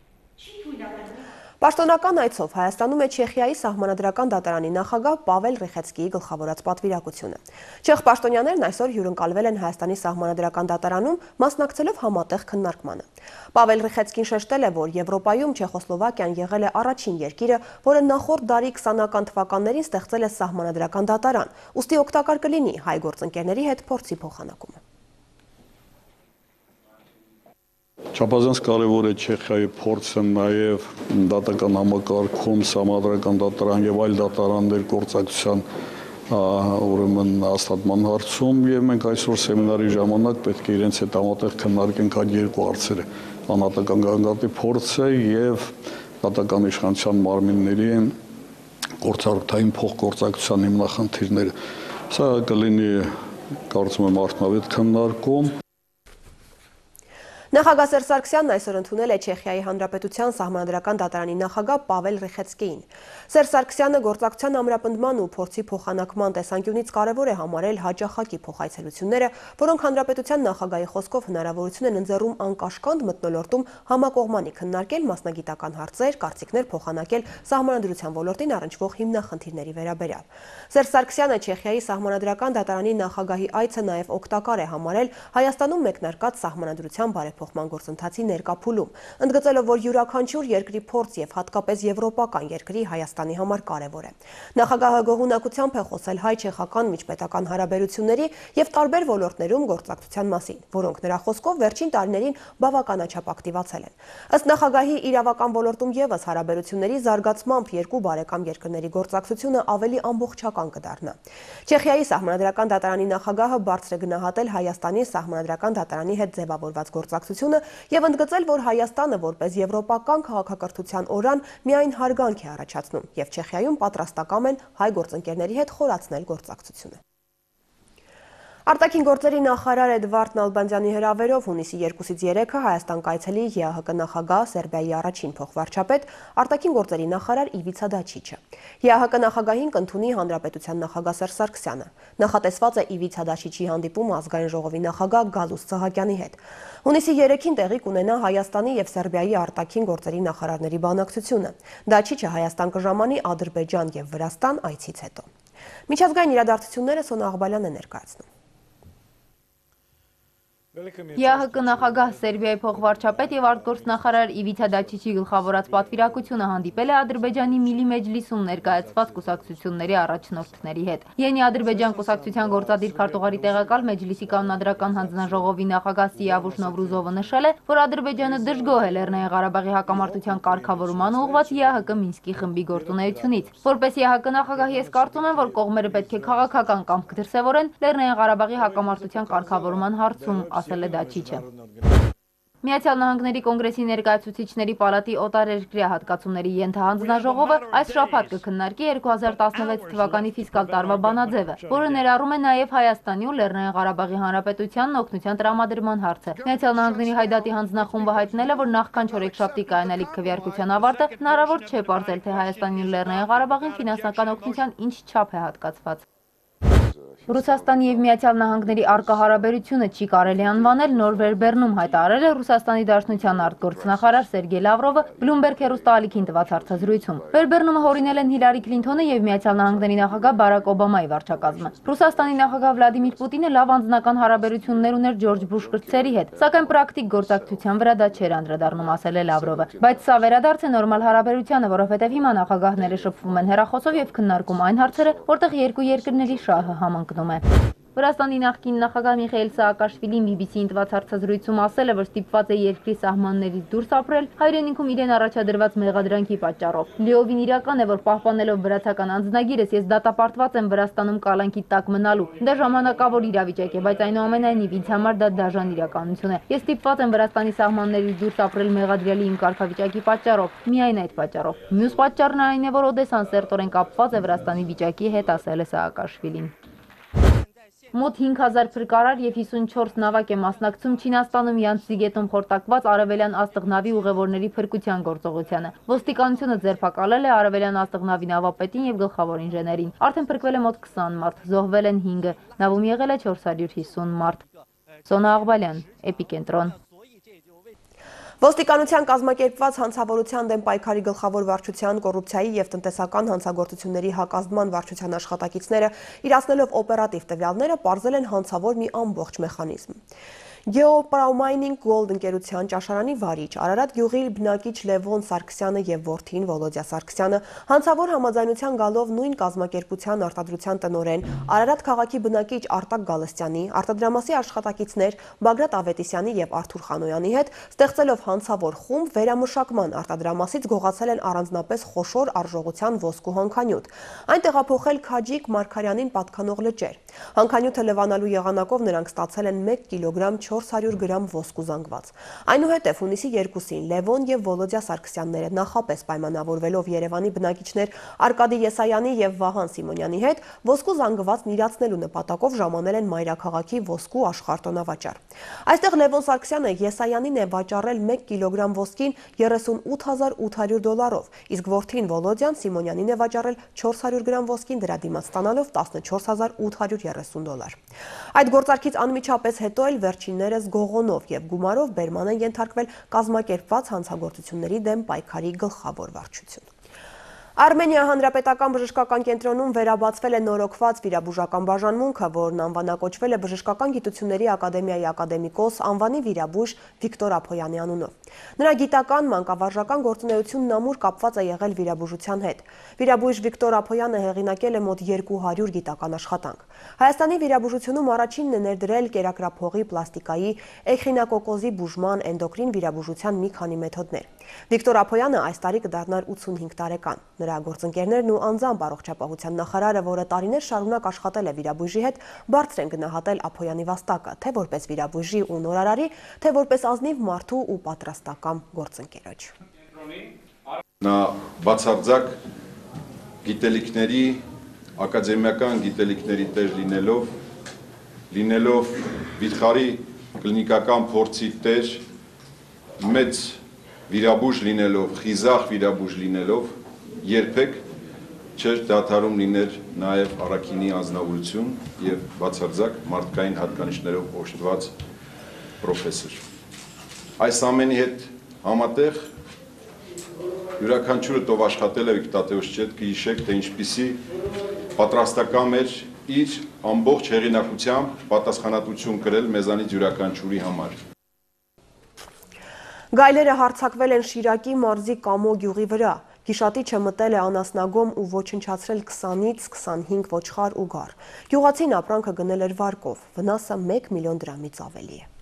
Պաշտոնական այցով Հայաստանում է Չեխիայի սահմանադրական դատարանի նախագահ Պավել Ռիխեցկիի գլխավորած պատվիրակությունը։ Չեխ պաշտոնյաներն այսօր հյուրընկալվել են Հայաստանի սահմանադրական դատարանում, մասնակցելով համատեղ քննարկմանը։ Պավել Ռիխեցկին շեշտել է, որ Եվրոպայում Չեխոսլովակիան եղել է առաջին երկիրը, որը նախորդ դարի քսանական թվականներին ստեղծել է սահմանադրական դատարան, ուստի օգտակար կլինի հայ գործընկերների հետ փորձի փոխանակումը։ Չափազանց կարևոր է Չեխիայի փորձը նաև դատական համակարգում, սահմանադրական դատարան եւ այլ դատարաններ գործակցության ուրեմն հաստատման հարցում եւ մենք այսօր սեմինարի ժամանակ պետք է իրենց հետ համատեղ քննարկենք այդ երկու հարցերը՝ անհատական գանգատի փորձը եւ դատական իշխանության մարմինների գործառույթային փոխգործակցության հիմնախնդիրները։ Սա կլինի, կարծում եմ, արդյունավետ քննարկում։ Նախագահ Սերժ Սարգսյանն այսօր ընդունել է Չեխիայի Հանրապետության սահմանադրական դատարանի նախագահ Պավել Ռիխեցկիին։ Սերժ Սարգսյանը գործակցության ամրապնդման ու փորձի փոխանակման տեսանկյունից կարևոր է համարել հաճախակի փոխայցելությունները, որոնք Հանրապետության նախագահի խոսքով հնարավորություն են ընձեռում անկաշկանդ մթնոլորտում համակողմանի քննարկել մասնագիտական հարցեր, կարծիքներ փոխանակել սահմանադրության ոլորտին առնչվող հիմնախնդիրների վերաբերյալ։ Սերժ Սարգսյանը Չեխիայի սահմանադրական դատարանի նախագահի այցը նաև օգտակար է համարել Հայաստանում մեկնարկած սահմանադրության բարեփոխման գործընթացի ներկա փուլում, ընդգծելով, որ յուրաքանչյուր երկրի փորձ եւ հատկապես եվրոպական երկրի Հայաստանի համար կարևոր է։ Նախագահը գոհունակությամբ է խոսել հայ-չեխական միջպետական հարաբերությունների եւ տարբեր ոլորտներում գործակցության մասին, որոնք նրա խոսքով վերջին տարիներին բավականաչափ ակտիվացել են։ Ըստ նախագահի, իրավական ոլորտում եւս հարաբերությունների զարգացմամբ երկու բարեկամ երկրների գործակցությունը ավելի ամբողջական կդառնա։ Չեխիայի սահմանադրական դատարանի նախագահը բարձր է գնահատել Հայաստանի սահմանադրական դատարանի հետ ձևավորված գործակցությունը եւ ընդգծել, որ Հայաստանը որպես եվրոպական քաղաքակրթության օրրան միայն հարգանք է առաջացնում եւ Չեխիայում պատրաստակամ են հայ գործընկերների հետ խորացնել գործակցությունը։ Արտաքին գործերի նախարար Էդվարդ Նալբանդյանի հրավերով հունիսի երկուսից երեքը Հայաստան կայցելի ԵԱՀԿ նախագահ Սերբիայի առաջին փոխվարչապետ արտաքին գործերի նախարար Իվիցա Դաչիչը։ ԵԱՀԿ նախագահին կընդունի Հանրապետության նախագահ Սերժ Սարգսյանը։ Նախատեսված է Իվիցա Դաչիչի հանդիպում ազգային ժողովի նախագահ Գալուստ Սահակյանի հետ։ Հունիսի երեքին տեղի կունենա Հայաստանի եւ Սերբիայի արտաքին գործերի նախարարների բանակցությունը։ Դաչիչը Հայաստան կժամանի Ադրբեջան եւ Վրաստան այցից հետո։ Միջազգային իրադարձությունները Սոնա Աղբալյանն է ներկայացնում։ ԵԱՀԿ նախագահ Սերբիայի փոխվարչապետ եւ արտգործնախարար Իվիթա Դաչիչի գլխավորած պատվիրակությունը հանդիպել է Ադրբեջանի Միլի Մեջլիսում ներկայացված կուսակցությունների առաջնորդների հետ։ Յենի Ադրբեջան կուսակցության գործադիր քարտուղարի տեղակալ Մեջլիսի կանոնադրական հանձնաժողովի նախագահ Սիավուշ Նովրուզովը նշել է, որ Ադրբեջանը դժգոհ է Լեռնային Ղարաբաղի հակամարտության կարգավորման ուղղված ԵԱՀԿ Մինսկի խմբի գործունեությունից։ Որպես ԵԱՀԿ նախագահ ես կարծում եմ, որ կողմերը պետք է քաղաքական կամք դրսևորեն Լեռնային Ղարաբաղի հակամարտության կարգավորման հարցում, ասել է Դաչիչը։ Միացյալ Նահանգների կոնգրեսի ներկայացուցիչների պալատի օտարերկրյա հատկացումների ենթահանձնաժողովը այս շաբաթ կքննարկի երկու հազար տասնվեց թվականի ֆիսկալ տարվա բանաձևը, որը ներառում է նաև Հայաստանի ու Լեռնային Ղարաբաղի Հանրապետությանն օգնության տրամադրման հարցը։ Միացյալ Նահանգների Հայդատի հանձնախումբը հայտնել է, որ նախքան չորեքշաբթի կայանալիք քվեարկության ավարտը հնարավոր չէ պարզել, թե Հայաստանին ու Լեռնային Ղարաբաղին ֆինանսական օգնության ինչ չափ է հատկացված։ Ռուսաստանի եւ Միացյալ Նահանգների առկա հարաբերությունը չի կարելի անվանել նոր վերբեռնում, հայտարարել է Ռուսաստանի Դաշնության արտգործնախարար Սերգեյ Լավրովը Bloomberg հեռուստաալիքին տված հարցազրույցում։ Վերբեռնումը հորինել են Հիլարի Քլինթոնը եւ Միացյալ Նահանգների նախագահ Բարակ Օբամայի վարչակազմը։ Ռուսաստանի նախագահ Վլադիմիր Պուտինը լավ անձնական հարաբերություններ ուներ Ջորջ Բուշ կրտսերի հետ, սակայն պրակտիկ գործակցության վրա դա չէր անդրադառնում, ասել է Լավրովը։ Բայց սա վերադարձ է նորմալ հարաբերությանը, որովհետեւ հիմա նախագահները շփվում են հեռախոսով եւ քննարկում այն հարցերը, որտեղ երկու երկրների շահը համընկնում է։ Վրաստանի նախկին նախագահ Միխայիլ Սաակաշվիլին բի բի սի-ին տված հարցազրույցում ասել է, որ ստիպված է երկրի սահմաններից դուրս ապրել հայրենիքում իրեն առաջադրված մեղադրանքի պատճառով։ Լիովին իրական է, որ պահպանելով վրացական անձնագիրս ես դատապարտված եմ Վրաստանում կալանքի տակ մնալու։ Դա ժամանակավոր իրավիճակ է, բայց այնուամենայնիվ ինձ համար դա դաժան իրականություն է։ Ես ստիպված եմ Վրաստանի սահմաններից դուրս ապրել մեղադրյալի իմ կարգավիճակի պատճառով, միայն այդ պատճառով։ Մյուս պատճառն այն է, որ Օդեսան սերտորեն կապված է Վրաստանի վիճակի հետ, ասել է Սաակաշվիլին։ Մոտ հինգ հազար փրկարար եւ հիսունչորս նավակ է մասնակցում Չինաստանում Յանցի գետում խորտակված արևելյան աստղնավի ուղևորների փրկության գործողությանը։ Ոստիկանությունը ձերբակալել է արևելյան աստղնավի նավապետին եւ գլխավոր ինժեներին։ Արդեն փրկվել է մոտ քսան մարդ, զոհվել են հինգը, նավում եղել է չորս հարյուր հիսուն մարդ։ Սոնա Աղբալյան, Էպիկենտրոն։ Ոստիկանության կազմակերպված հանցավորության դեմ պայքարի գլխավոր վարչության կոռուպցիայի եւ տնտեսական հանցագործությունների հակազդման վարչության աշխատակիցները իրացնելով օպերատիվ տվյալները պարզել են հանցավոր մի ամբողջ մեխանիզմ։ Geopromaining Gold ընկերության ճաշարանի վարիչ Արարատ գյուղի բնակիչ Լևոն Սարգսյանը եւ որդին Վոլոդիա Սարգսյանը հանցավոր համաձայնության գալով նույն կազմակերպության արտադրության տնօրեն Արարատ քաղաքի բնակիչ Արտակ Գալստյանի, արտադրամասի աշխատակիցներ Բագրատ Ավետիսյանի եւ Արթուր Խանոյանի հետ ստեղծելով հանցավոր խումբ վերամշակման արտադրամասից գողացել են առանձնապես խոշոր արժողության ոսկու հանքանյութ։ Այն տեղափոխել Քաջիկ Մարգարյանին պատկանող լճեր։ Հանքանյութը լվանալու եղանակով նրանք ստացել են մեկ կիլոգրամ չորս հարյուր գրամ ոսկու զանգված։ Այնուհետև հունիսի երկուսին Լևոն եւ Վոլոդիա Սարգսյանները նախապես պայմանավորվելով Երևանի բնակիչներ Արկադի Եսայանի եւ Վահան Սիմոնյանի հետ ոսկու զանգվածն իրացնելու նպատակով ժամանել են Մայրաքաղաքի ոսկու աշխարհտոնավաճառ։ Այստեղ Լևոն Սարգսյանը Եսայանին է վաճառել մեկ կիլոգրամ ոսկին երեսունութ հազար ութ հարյուր դոլարով, իսկ որդին Վոլոդիան Սիմոնյանին է վաճառել չորս հարյուր գրամ ոսկին դրա դիմաց ստանալով տասնչորս հազար ութ հարյուր երեսուն դոլար։ Այդ գործարքից անմիջապես հետո էլ վերջիններս գողոնով եւ գումարով բերման են ենթարկվել կազմակերպված հանցագործությունների դեմ պայքարի գլխավոր վարչություն։ Արմենիա հանրապետական բժշկական կենտրոնում վերաբացվել է նորոգված վիրաբուժական բաժանմունքը, որն անվանակոչվել է Բժշկական գիտությունների ակադեմիայի ակադեմիկոս անվանի վիրաբույժ Վիկտոր Ափոյանի անունով։ Նրա գիտական մանկավարժական գործունեությունն ամուր կապված է եղել վիրաբուժության հետ։ Վիրաբույժ Վիկտոր Ափոյանը հեղինակել է մոտ երկու հարյուր գիտական աշխատանք։ Հայաստանի վիրաբուժությունում առաջինն է ներդրել կերակրափողի, պլաստիկայի, էխինոկոկոզի բուժման, էնդոկրին վիրաբուժության մի քանի մեթոդներ։ Վիկտոր Ափոյանը այս տարի կդառնար ութսունհինգ տարեկան։ Նրա գործընկերներն ու անձամբ առողջապահության նախարարը, որը տարիներ շարունակ աշխատել է վիրաբույժի հետ, բարձր են գնահատել Ափոյանի վաստակը, թե որպես վիրաբույժի ու նորարարի, թե որպես ազնիվ մարդու ու պատրաստական գործընկերոջ։ Նա բացարձակ գիտելիքների, ակադեմիական գիտելիքների տեր լինելով, լինելով վիթխարի կլինիկական փորձի տեր, մեծ վիրաբույժ լինելով, խիզախ վիրաբույժ լինելով, երբեք չէր դադարում լիներ նաև առաքինի անձնավորություն եւ բացարձակ մարդկային հատկանիշներով օժտված պրոֆեսոր։ Այս ամենի հետ համատեղ յուրաքանչյուրը ով աշխատել է Վիկտատեոս Չետ կհիշեք, թե ինչպիսի պատրաստական էր իր ամբողջ հեղինակությամբ պատասխանատվություն կրել մեզանից յուրաքանչյուրի համար։ Գայլերը հարձակվել են Շիրակի մարզի Կամո գյուղի վրա։ Հիշատիչը մտել է անասնագոմ ու ոչնչացրել քսանից քսանհինգ ոչխար ու գառ։ Գյուղացին ապրանքը գնել էր վարկով, վնասը մեկ միլիոն դրամից ավելի է։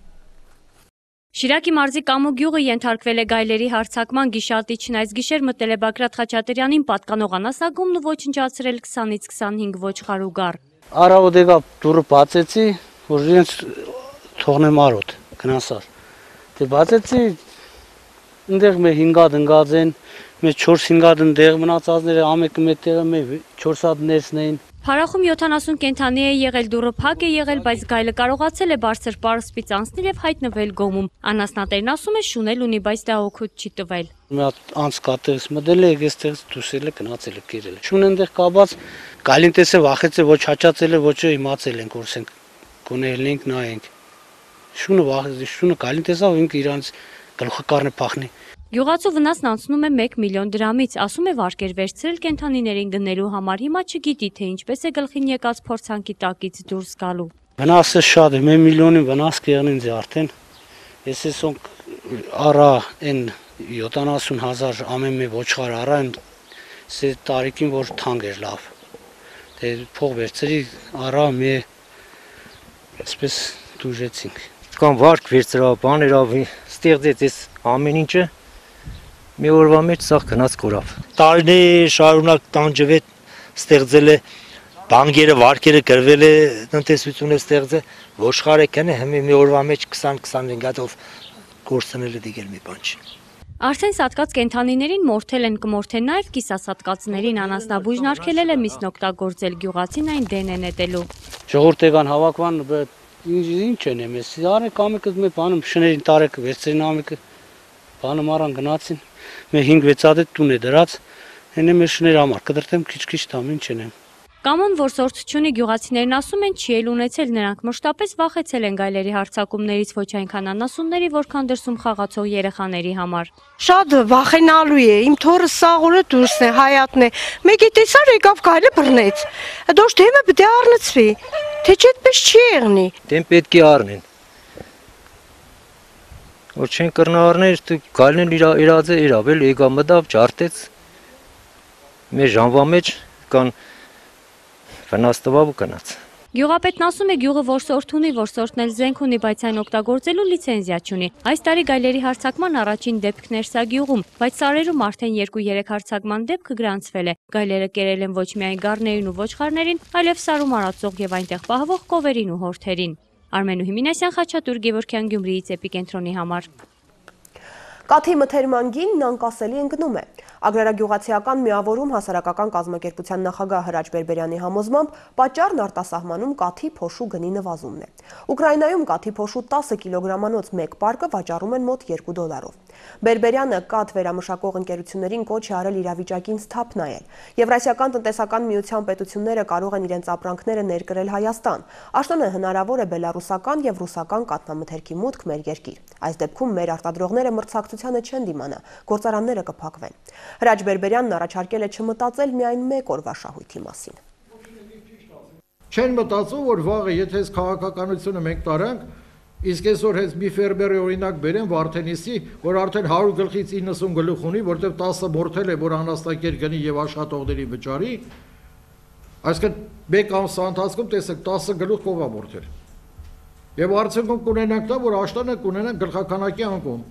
Շիրակի մարզի Կամո գյուղը ենթարկվել է գայլերի հարձակման, գիշատիչն այս գիշեր մտել է Բագրատ Խաչատրյանին պատկանող անասնագոմն ու ոչնչացրել քսանից քսանհինգ ոչխար ու գառ։ Առավոտեգա դուրը բացեցի, որ իրենց թողնեմ արոտ, գնասար։ Դե բացեցի, ընդեղ մեր հինգադ ընգած են, մեր չորս-հինգադ ընդեղ մնացածները ամեկը մեր տեղը մեր չորս հատ ներսն էին։ Փարախում յոթանասուն կենդանի է եղել, դուռը փակ է եղել, բայց գայլը կարողացել է բարձր պարսպից անցնել եւ հայտնվել գոմում։ Անասնատերն ասում է շունել ունի, բայց դա օգուտ չի տվել։ Մի հատ անցկատեղից մտել է, այստեղից դուսել է, գնացել է, կերել է։ Շուն այնտեղ կապած գայլին տեսել, վախեցել, ոչ հաճացել է, ոչ իմացել ենք, որ ասենք գոնել ենք, նայենք։ Շունը վախեցել, շունը գայլին տեսավ, ինքը իրանց գլուխը կառնի փախնի։ Գյուղացու վնասն անցնում է մեկ միլիոն դրամից, ասում է վարկեր վերցրել կենդանիներին գնելու համար, հիմա չգիտի, թե ինչպես է գլխին եկած փորձանքի տակից դուրս գալու։ Վնասը շատ է, մեկ միլիոնի վնաս կեղն ինձ արդեն։ Ես էսոնք արա այն յոթանասուն հազար ամեն մի ոչխար արա այն սե տարիքին որ թանկ էր լավ։ Դե փող վերցրի արա մի այսպես դուժեցինք։ Կամ վարկ վերցրա, բաներ ավի, ստեղծեց այս ամեն ինչը մի օրվա մեջ սաղ գնաց կորավ։ Տարիներ շարունակ տանջվեց, ստեղծել է բանկերը, վարկերը գրվել է, տնտեսությունը ստեղծել, ոչխարը կնե հիմա մի օրվա մեջ քսան-քսանհինգ հատով կորցնել է դիգել մի բան չի։ Արդեն սատկած կենդանիներին մորթել են կմորթեն նաև կիսասատկածներին անասնաբույժն արգելել է միսն օգտագործել, գյուղացին այն դեն է նետելու։ Ժողովրդական հավաքման ինչ են εμείς, արեք ամեկը մի բանում շներին տարեկը վերցրին ամեկը, բանը մարան գնացին, մեր հինգ-վեց հատ տուն է դրած, հենե մեր շների համար կդրտեմ քիչ-քիչ տամ, ինչ են եմ։ Կամոն, որ սորթ չունի, գյուղացիներն ասում են չի էլ ունեցել, նրանք մշտապես վախեցել են գայլերի հարձակումներից, ոչ այնքան անասունների, որքան դրսում խաղացող երեխաների համար։ Շատ վախենալու է, իմ թորը սաղորը դուրսն է, հայատն է, մեկի տեսար եկավ գայլը բռնեց, դոշ դեմը պետք է առնցվի, թե չէ այդպես չի եղնի։ Դեմ պետք է առնեն։ Որ չեն կրնա առնել, գայլն իրաձ է իրավել, եկա մտավ, ջարդեց, մեր ժամվա մեջ կան վնաստվավ ու կնաց։ Գյուղապետն ասում է գյուղը որ սորթ ունի, որ սորթն էլ զենք ունի, բայց այն օգտագործելու լիցենզիա չունի։ Այս տարի գայլերի հարձակման առաջին դեպքն էր սա գյուղում, բայց սարերում արդեն երկու-երեք հարձակման դեպք գրանցվել է։ Գայլերը կերել են ոչ միայն գառներին ու ոչխարներին, այլև սարում արածող եւ այնտեղ պահվող կովերին ու հորթերին։ Արմենու Հիմինասյան, Խաչատուր Գևորգյան, Գյումրիից էպիկենտրոնի համար։ Կաթի մթերման գինն անկասելի ընկնում է։ Ագրարագյուղացիական միավորում հասարակական կազմակերպության նախագահ Հրաչ Բերբերյանի համոզմամբ պատճառն արտասահմանում կաթի փոշու գնի նվազումն է։ Ուկրաինայում կաթի փոշու տասը կիլոգրամանոց մեկ պարկը վաճառում են մոտ երկու դոլարով։ Բերբերյանը կաթ վերամշակող ընկերություններին կոչ է արել իրավիճակին սթափ նայել։ Եվրասիական տնտեսական միության պետությունները կարող են իրենց ապրանքները ներկրել Հայաստան։ Աշնանը հնարավոր է բելառուսական եւ ռուսական կաթնամթերքի մուտք մեր երկիր։ Այս դեպքում մեր արտադրողները մրցակցությանը չեն դիմանա, գործարանները կփակվեն։ Հրաչ Բերբերյանն առաջարկել է չմտածել միայն մեկ օրվա շահույթի մասին։ Չեն մտածում, որ վաղը, եթե այս քաղաքականությունը մենք տարանք, իսկ այսօր հենց մի ֆերմերի օրինակ բերեն Վարդենիսի, որ արդեն հարյուր գլխից իննսուն գլուխ ունի, որտեղ տասը մորթել է, որ անաստակեր գնի եւ աշխատողների վճարի, այսինքն մեկ ամսվա ընթացքում տեսեք տասը գլուխ կով է մորթել։ Եվ արդյունքում կունենանք դա, որ աշտանը կունենանք գլխականակի անկում։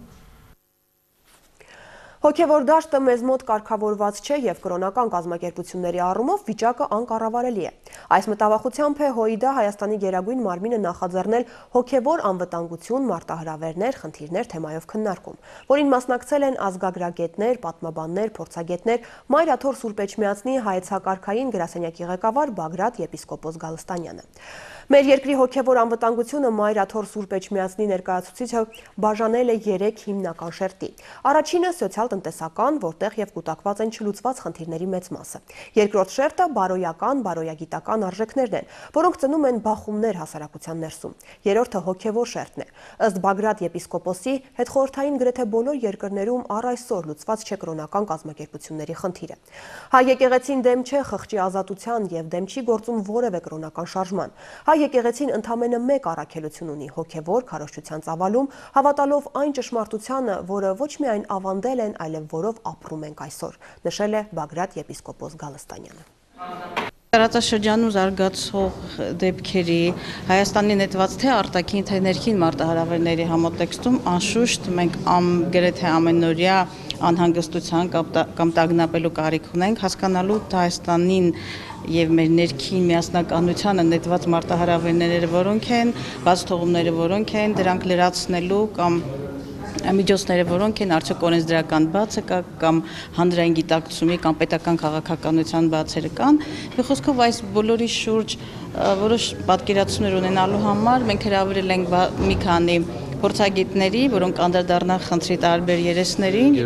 Հոգևոր դաշտը մեզ մոտ կարգավորված չէ եւ կրոնական կազմակերպությունների առումով վիճակը անկառավարելի է։ Այս մտավախությամբ է ՀՅԴ Հայաստանի գերագույն մարմինը նախաձեռնել հոգևոր անվտանգություն, մարտահրավերներ, խնդիրներ թեմայով քննարկում, որին մասնակցել են ազգագրագետներ, պատմաբաններ, փորձագետներ, Մայր Աթոռ Սուրբ Էջմիածնի հայեցակարգային գրասենյակի ղեկավար Բագրատ եպիսկոպոս Գալստանյանը։ Մեր երկրի հոգևոր անվտանգությունը Մայր Աթոռ Սուրբ Էջմիածնի ներկայացուցիչը բաժանել է երեք հիմնական շերտի։ Առաջինը սոցիալ-տնտեսական, որտեղ եւ կուտակված են չլուծված խնդիրների մեծ մասը։ Երկրորդ շերտը բարոյական, բարոյագիտական արժեքներն են, որոնք ծնում են բախումներ հասարակության ներսում։ Երրորդը հոգևոր շերտն է։ Ըստ Բագրատ եպիսկոպոսի, հետխորհրդային գրեթե բոլոր երկրներում առ այսօր լուծված չէ կրոնական կազմակերպությունների խնդիրը։ Հայ եկեղեցին դեմ չէ խղճի ազատության եւ դեմ չի գործում որևէ կրոնական շարժման։ Հայ եկեղեցին ընդամենը մեկ առաքելություն ունի՝ հոգևոր քարոզչության ծավալում, հավատալով այն ճշմարտությանը, որը ոչ միայն ավանդել են, այլև որով ապրում ենք այսօր, նշել է Բագրատ եպիսկոպոս Գալստանյանը։ Տարածաշրջանում զարգացող դեպքերի Հայաստանի նետված թե արտաքին թե ներքին մարտահրավերների համատեքստում անշուշտ մենք գրեթե ամենօրյա անհանգստության կամ տագնապելու կարիք ունենք, հասկանալու Հայաստանին եւ մեր ներքին միասնականությանը նետված մարտահրավերները որոնք են, բաց թողումները որոնք են, դրանք լրացնելու կամ միջոցները որոնք են, արդյոք օրենսդրական բացը կա կամ հանրային գիտակցումի կամ պետական քաղաքականության բացերը կան։ Մի խոսքով այս բոլորի շուրջ որոշ պատկերացումներ ունենալու համար մենք հրավիրել ենք մի քանի փորձագետների, որոնք անդրադառնան խնդրի տարբեր երեսներին։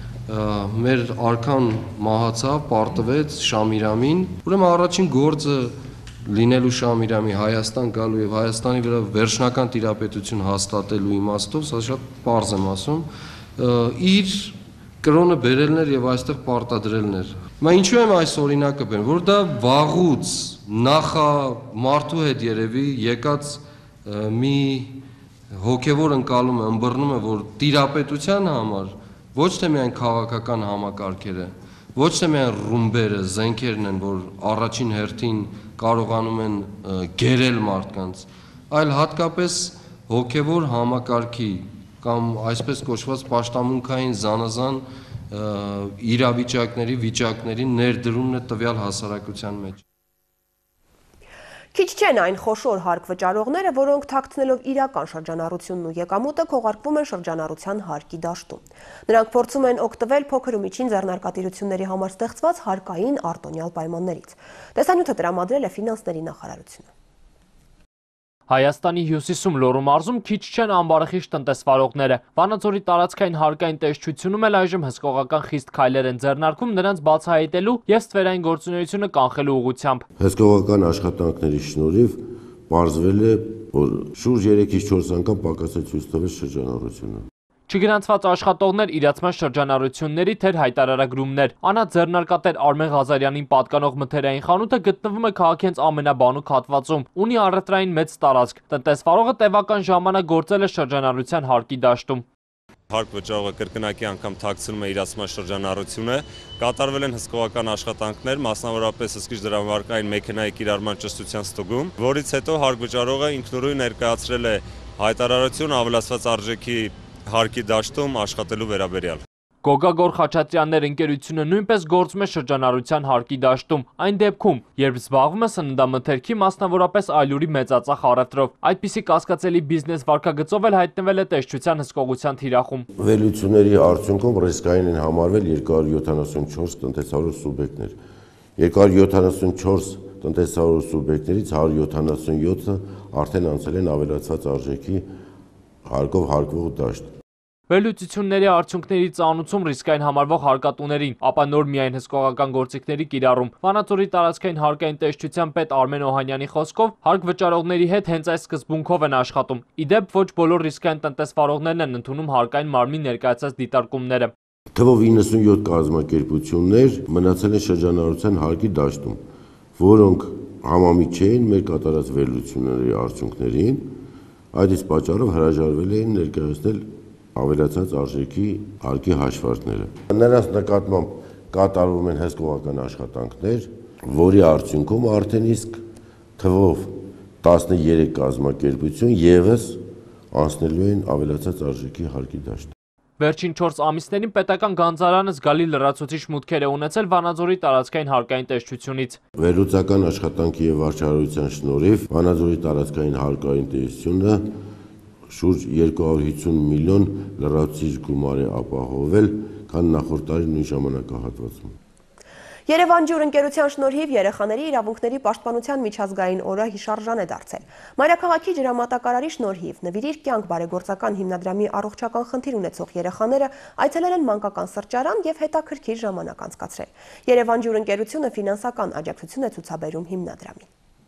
Մեր արքան մահացավ, պարտվեց Շամիրամին, ուրեմն առաջին գործը լինելու Շամիրամի Հայաստան գալու եւ Հայաստանի վրա վերջնական տիրապետություն հաստատելու իմաստով, սա շատ պարզ եմ ասում, իր կրոնը բերելն էր եւ այստեղ պարտադրելն էր։ Հիմա ինչու եմ այս օրինակը բերում, որ դա վաղուց նախա մարդու հետ երևի եկած մի հոգեվոր ընկալում է, ըմբռնում է, որ տիրապետության համար ոչ թե միայն քաղաքական համակարգերը, ոչ թե միայն ռումբերը, զենքերն են, որ առաջին հերթին կարողանում են գերել մարդկանց, այլ հատկապես հոգևոր համակարգի կամ այսպես կոչված պաշտամունքային զանազան իրավիճակների, վիճակների ներդրումն է տվյալ հասարակության մեջ։ Քիչ չեն այն խոշոր հարկ վճարողները, որոնք թաքցնելով իրական շրջանառությունն ու եկամուտը քողարկվում են շրջանառության հարկի դաշտում։ Նրանք փորձում են օգտվել փոքր ու միջին ձեռնարկատիրությունների համար ստեղծված հարկային արտոնյալ պայմաններից։ Տեսանյութը տրամադրել է ֆինանսների նախարարությունը։ Հայաստանի հյուսիսում Լոռու մարզում քիչ չեն ամբարխիչ տնտեսվարողները։ Վանաձորի տարածքային հարկային տեսչությունում էլ այժմ հսկողական խիստ քայլեր են ձեռնարկում նրանց բացահայտելու եւ ստվերային գործունեությունը կանխելու ուղղությամբ։ Հսկողական աշխատանքների շնորհիվ պարզվել է, որ շուրջ երեքից չորս անգամ պակասել ցույց տվել շրջանառությունը։ Չգրանցված աշխատողներ, իրացման շրջանառությունների թեր հայտարարագրումներ։ Անա ձեռնարկատեր Արմեն Ղազարյանին պատկանող մթերային խանութը գտնվում է քաղաքի հենց ամենաբանուկ հատվածում, ունի առևտրային մեծ տարածք։ Տնտեսվարողը տևական ժամանակ գործել է շրջանառության հարկի դաշտում։ Հարկ վճարողը կրկնակի անգամ թաքցնում է իրացման շրջանառությունը, կատարվել են հսկողական աշխատանքներ, մասնավորապես հսկիչ դրամարկային մեքենայի կիրառման ճշտության ստուգում, որից հետո հարկ վճարողը ինքնուրույն ներկայացրել է հայտարարություն ավելացված արժեքի հարկի դաշտում աշխատելու վերաբերյալ։ Գոգագոր Խաչատրյաններ ընկերությունը նույնպես գործում է շրջանառության հարկի դաշտում, այն դեպքում, երբ զբաղվում է սննդամթերքի, մասնավորապես այլուրի մեծածախ առևտրով։ Այդպիսի կասկածելի բիզնես վարքագծով էլ հայտնվել է տեսչության հսկողության թիրախում։ Վերլուծությունների արդյունքում ռիսկային են համարվել երկու հարյուր յոթանասունչորս տնտեսավարող սուբյեկտներ։ երկու հարյուր յոթանասունչորս տնտեսավարող սուբյեկտներից հարյուր յոթանասունյոթը արդեն անցել են ավելացված արժեքի հարկով հարկվող դաշտ։ Վերլուծությունների արդյունքների ծանուցում ռիսկային համարվող հարկատուներին, ապա նոր միայն հսկողական գործիքների կիրառում։ Վանաձորի տարածքային հարկային տեսչության պետ Արմեն Օհանյանի խոսքով հարկ վճարողների հետ հենց այս սկզբունքով են աշխատում։ Իդեպ ոչ բոլոր ռիսկային տնտեսվարողներն են ընդունում հարկային մարմնի ներկայացած դիտարկումները։ Թվով իննսունյոթ կազմակերպություններ մնացել են շրջանառության հարկի դաշտում, որոնք համամիջ չէին մեր կատարած վերլուծությունների արդյունքներին, այդ իսկ պատճառով հրաժարվել էին ներկայացնել ավելացած արժեքի հարկի հաշվարկները։ Նրանց նկատմամբ կատարվում են հսկողական աշխատանքներ, որի արդյունքում արդեն իսկ թվով տասներեք կազմակերպություն ևս անցնելու են ավելացած արժեքի հարկի դաշտ։ Վերջին չորս ամիսներին պետական գանձարանը զգալի լրացուցիչ մուտքեր է ունեցել Վանաձորի տարածքային հարկային տեսչությունից։ Վերլուծական աշխատանքի եւ վարչարարության շնորհիվ Վանաձորի տարածքային հարկային տեսչությունը շուրջ երկու հարյուր հիսուն միլիոն լրացուցիչ գումար է ապահովել, քան նախորդ տարի նույն ժամանակահատվածում։ Երևան ջուր ընկերության շնորհիվ երեխաների իրավունքների պաշտպանության միջազգային օրը հիշարժան է դարձել։ Մայրաքաղաքի ջրամատակարարի շնորհիվ Նվիրիր կյանք բարեգործական հիմնադրամի առողջական խնդիր ունեցող երեխաները այցելել են մանկական սրճարան եւ հետաքրքիր ժամանակ անցկացրել։ Երևան ջուր ընկերությունը ֆինանսական աջակցություն է ցուցաբերում հիմնադրամին։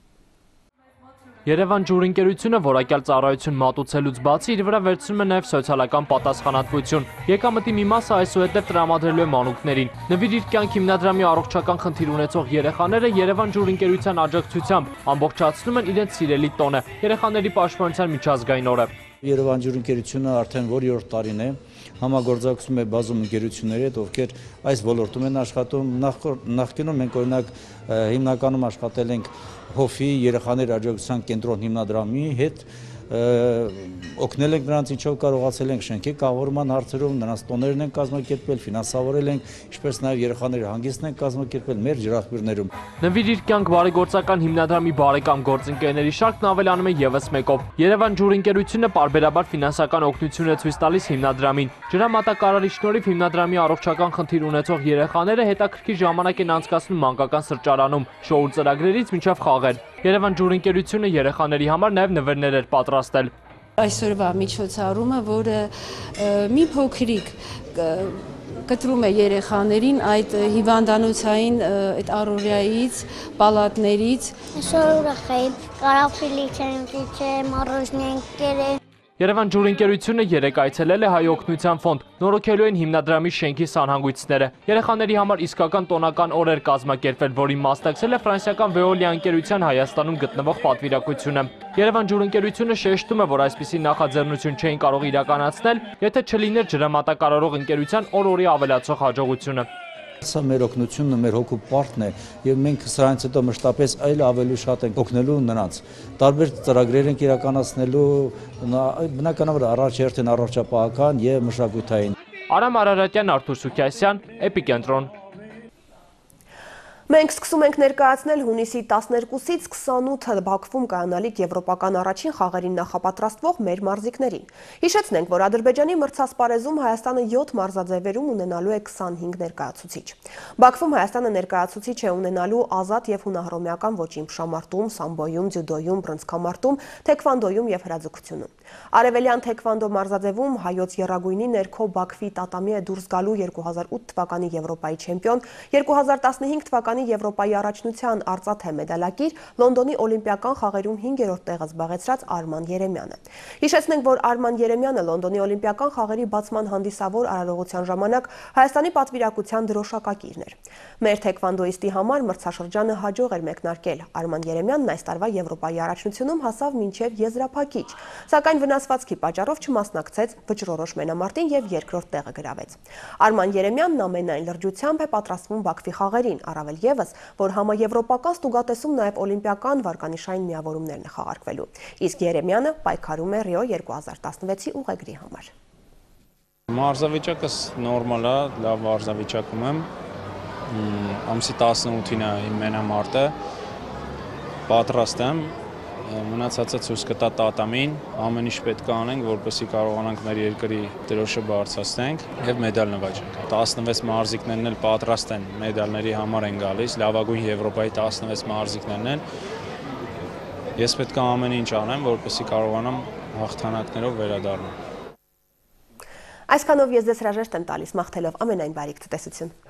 Երևան ջուր ընկերությունը որակյալ ծառայություն մատուցելուց բացի իր վրա վերցնում է նաև սոցիալական պատասխանատվություն։ Եկամտի մի մասը այսուհետև տրամադրելու է մանուկներին։ Նվիրիր կյանք հիմնադրամի առողջական խնդիր ունեցող երեխաները Երևան ջուր ընկերության աջակցությամբ ամբողջացնում են իրենց սիրելի տոնը՝ երեխաների պաշտպանության միջազգային օրը։ Երևան ջուր ընկերությունը արդեն որերորդ տարին է համագործակցում է բազում ընկերությունների հետ, ովքեր այս ոլորտում են աշխատում։ Նախկինում մենք օրինակ հիմնականում աշխատել ենք Հոֆի երեխաների աջակցության կենտրոն հիմնադրամի հետ, օգնել ենք նրանց ինչով կարողացել ենք շենքի կառավարման հարցերում, նրանց տոներն են կազմակերպել, ֆինանսավորել ենք, ինչպես նաև երեխաների հանգիստն են կազմակերպել մեր ջրաղբյուրներում։ Նվիրիր կյանք բարեգործական հիմնադրամի բարեկամ գործընկերների շարքն ավելանում է ևս մեկով։ Երևան ջուր ընկերությունը պարբերաբար ֆինանսական օգնություն է ցույց տալիս հիմնադրամին։ Ջրամատակարարի շնորհիվ հիմնադրամի առողջական խնդիր ունեցող երեխաները հետաքրքիր ժամանակ են անցկացնում մանկական սրճարանում, շոու ծրագրերից մինչև խաղեր։ Երևան ջուր ընկերությունը երեխաների համար նաև նվերներ էր պատրաստել։ Այսօրվա միջոցառումը, որը մի փոքրիկ կտրում է երեխաներին այդ հիվանդանոցային այդ առօրյայից, պալատներից։ Այսօր ուրախ եմ, կարապիլի չեմ դիչեմ, մորոժնի ենք կերել։ Երևան ջուր ընկերությունը երեկ այցելել է Հայ օգնության ֆոնդ, նորոգելու են հիմնադրամի շենքի սանհանգույցները։ Երեխաների համար իսկական տոնական օր էր կազմակերպվել, որին մասնակցել է ֆրանսիական Veolia ընկերության Հայաստանում գտնվող պատվիրակությունը։ Երևան ջուր ընկերությունը շեշտում է, որ այսպիսի նախաձեռնություն չէին կարող իրականացնել, եթե չլիներ ջրամատակարարող ընկերության օր-օրի ավելացող հաջողությունը։ Սա մեր օգնությունն է, մեր հոգու պարտն է եւ մենք սրանից հետո մշտապես այլ ավելի շատ ենք օգնելու նրանց։ Տարբեր ծրագրեր ենք իրականացնելու, բնականաբար առաջերտին առողջապահական եւ մշակութային։ Արամ Արարատյան, Արթուր Սուքիասյան, Էպիկենտրոն։ Մենք սկսում ենք ներկայացնել հունիսի տասներկուսից քսանութը Բաքվում կայանալիք եվրոպական առաջին խաղերին նախապատրաստվող մեր մարզիկներին։ Հիշեցնենք, որ Ադրբեջանի մրցասպարեզում Հայաստանը յոթ մարզաձևերում ունենալու է քսանհինգ ներկայացուցիչ։ Բաքվում Հայաստանը ներկայացուցիչ է ունենալու ազատ եւ հունահռոմեական ոճի ըմբշամարտում, սամբոյում, ձյուդոյում, բռնցքամարտում, թեքվանդոյում եւ հրաձգությունում։ Արևելյան թեքվանդո մարզաձևում հայոց եռագույնի ներքո Բաքվի տատամի է դուրս գալու երկու հազար ութ թվականի Եվրոպայի չեմպիոն, երկու հազար տասնհինգ թվականի Եվրոպայի առաջնության արծաթե մեդալակիր, Լոնդոնի օլիմպիական խաղերում հինգերորդ տեղը զբաղեցրած Արման Երեմյանը։ Հիշեցնենք, որ Արման Երեմյանը Լոնդոնի օլիմպիական խաղերի բացման հանդիսավոր արարողության ժամանակ Հայաստանի պատվիրակության դրոշակակիրն էր։ Մեր թեքվանդոիստի համար մրցաշրջանը հաջող էր մեկնարկել։ Արման Երեմյանն այս տարվա Եվրոպայի առաջնությունում հասավ մինչև եզրափակիչ, սակայն վնասվածքի պատճառով չմասնակցեց վճռորոշ մենամարտին եւ երկրորդ տեղը գրավեց։ Արման Երեմյանն ամենայն լրջությամբ է պատրաստվում Բաքվի խաղերին, առավել եւս, որ համաեվրոպական ստուգատեսում նաեւ օլիմպիական վարկանիշային միավորումներն է խաղարկվելու։ Իսկ Երեմյանը պայքարում է Ռիո երկու հազար տասնվեցի ուղեգրի համար։ Մարզավիճակս նորմալ է, լավ մարզավիճակում եմ։ Ամսի տասնութին է իմ մենամարտը։ Պատրաստ եմ, մնացածը ցույց կտա տատամին, ամեն ինչ պետք է անենք, որպեսզի կարողանանք մեր երկրի դրոշը բարձրացնենք եւ մեդալ նվաճենք։ տասնվեց մարզիկներն էլ պատրաստ են, մեդալների համար են գալիս, լավագույն Եվրոպայի տասնվեց մարզիկներն են։ Ես պետք է ամեն ինչ անեմ, որպեսզի կարողանամ հաղթանակներով վերադառնալ։ Այսքանով ես ձեզ հրաժեշտ եմ տալիս, մաղթելով ամենայն բարիք ցտեսություն։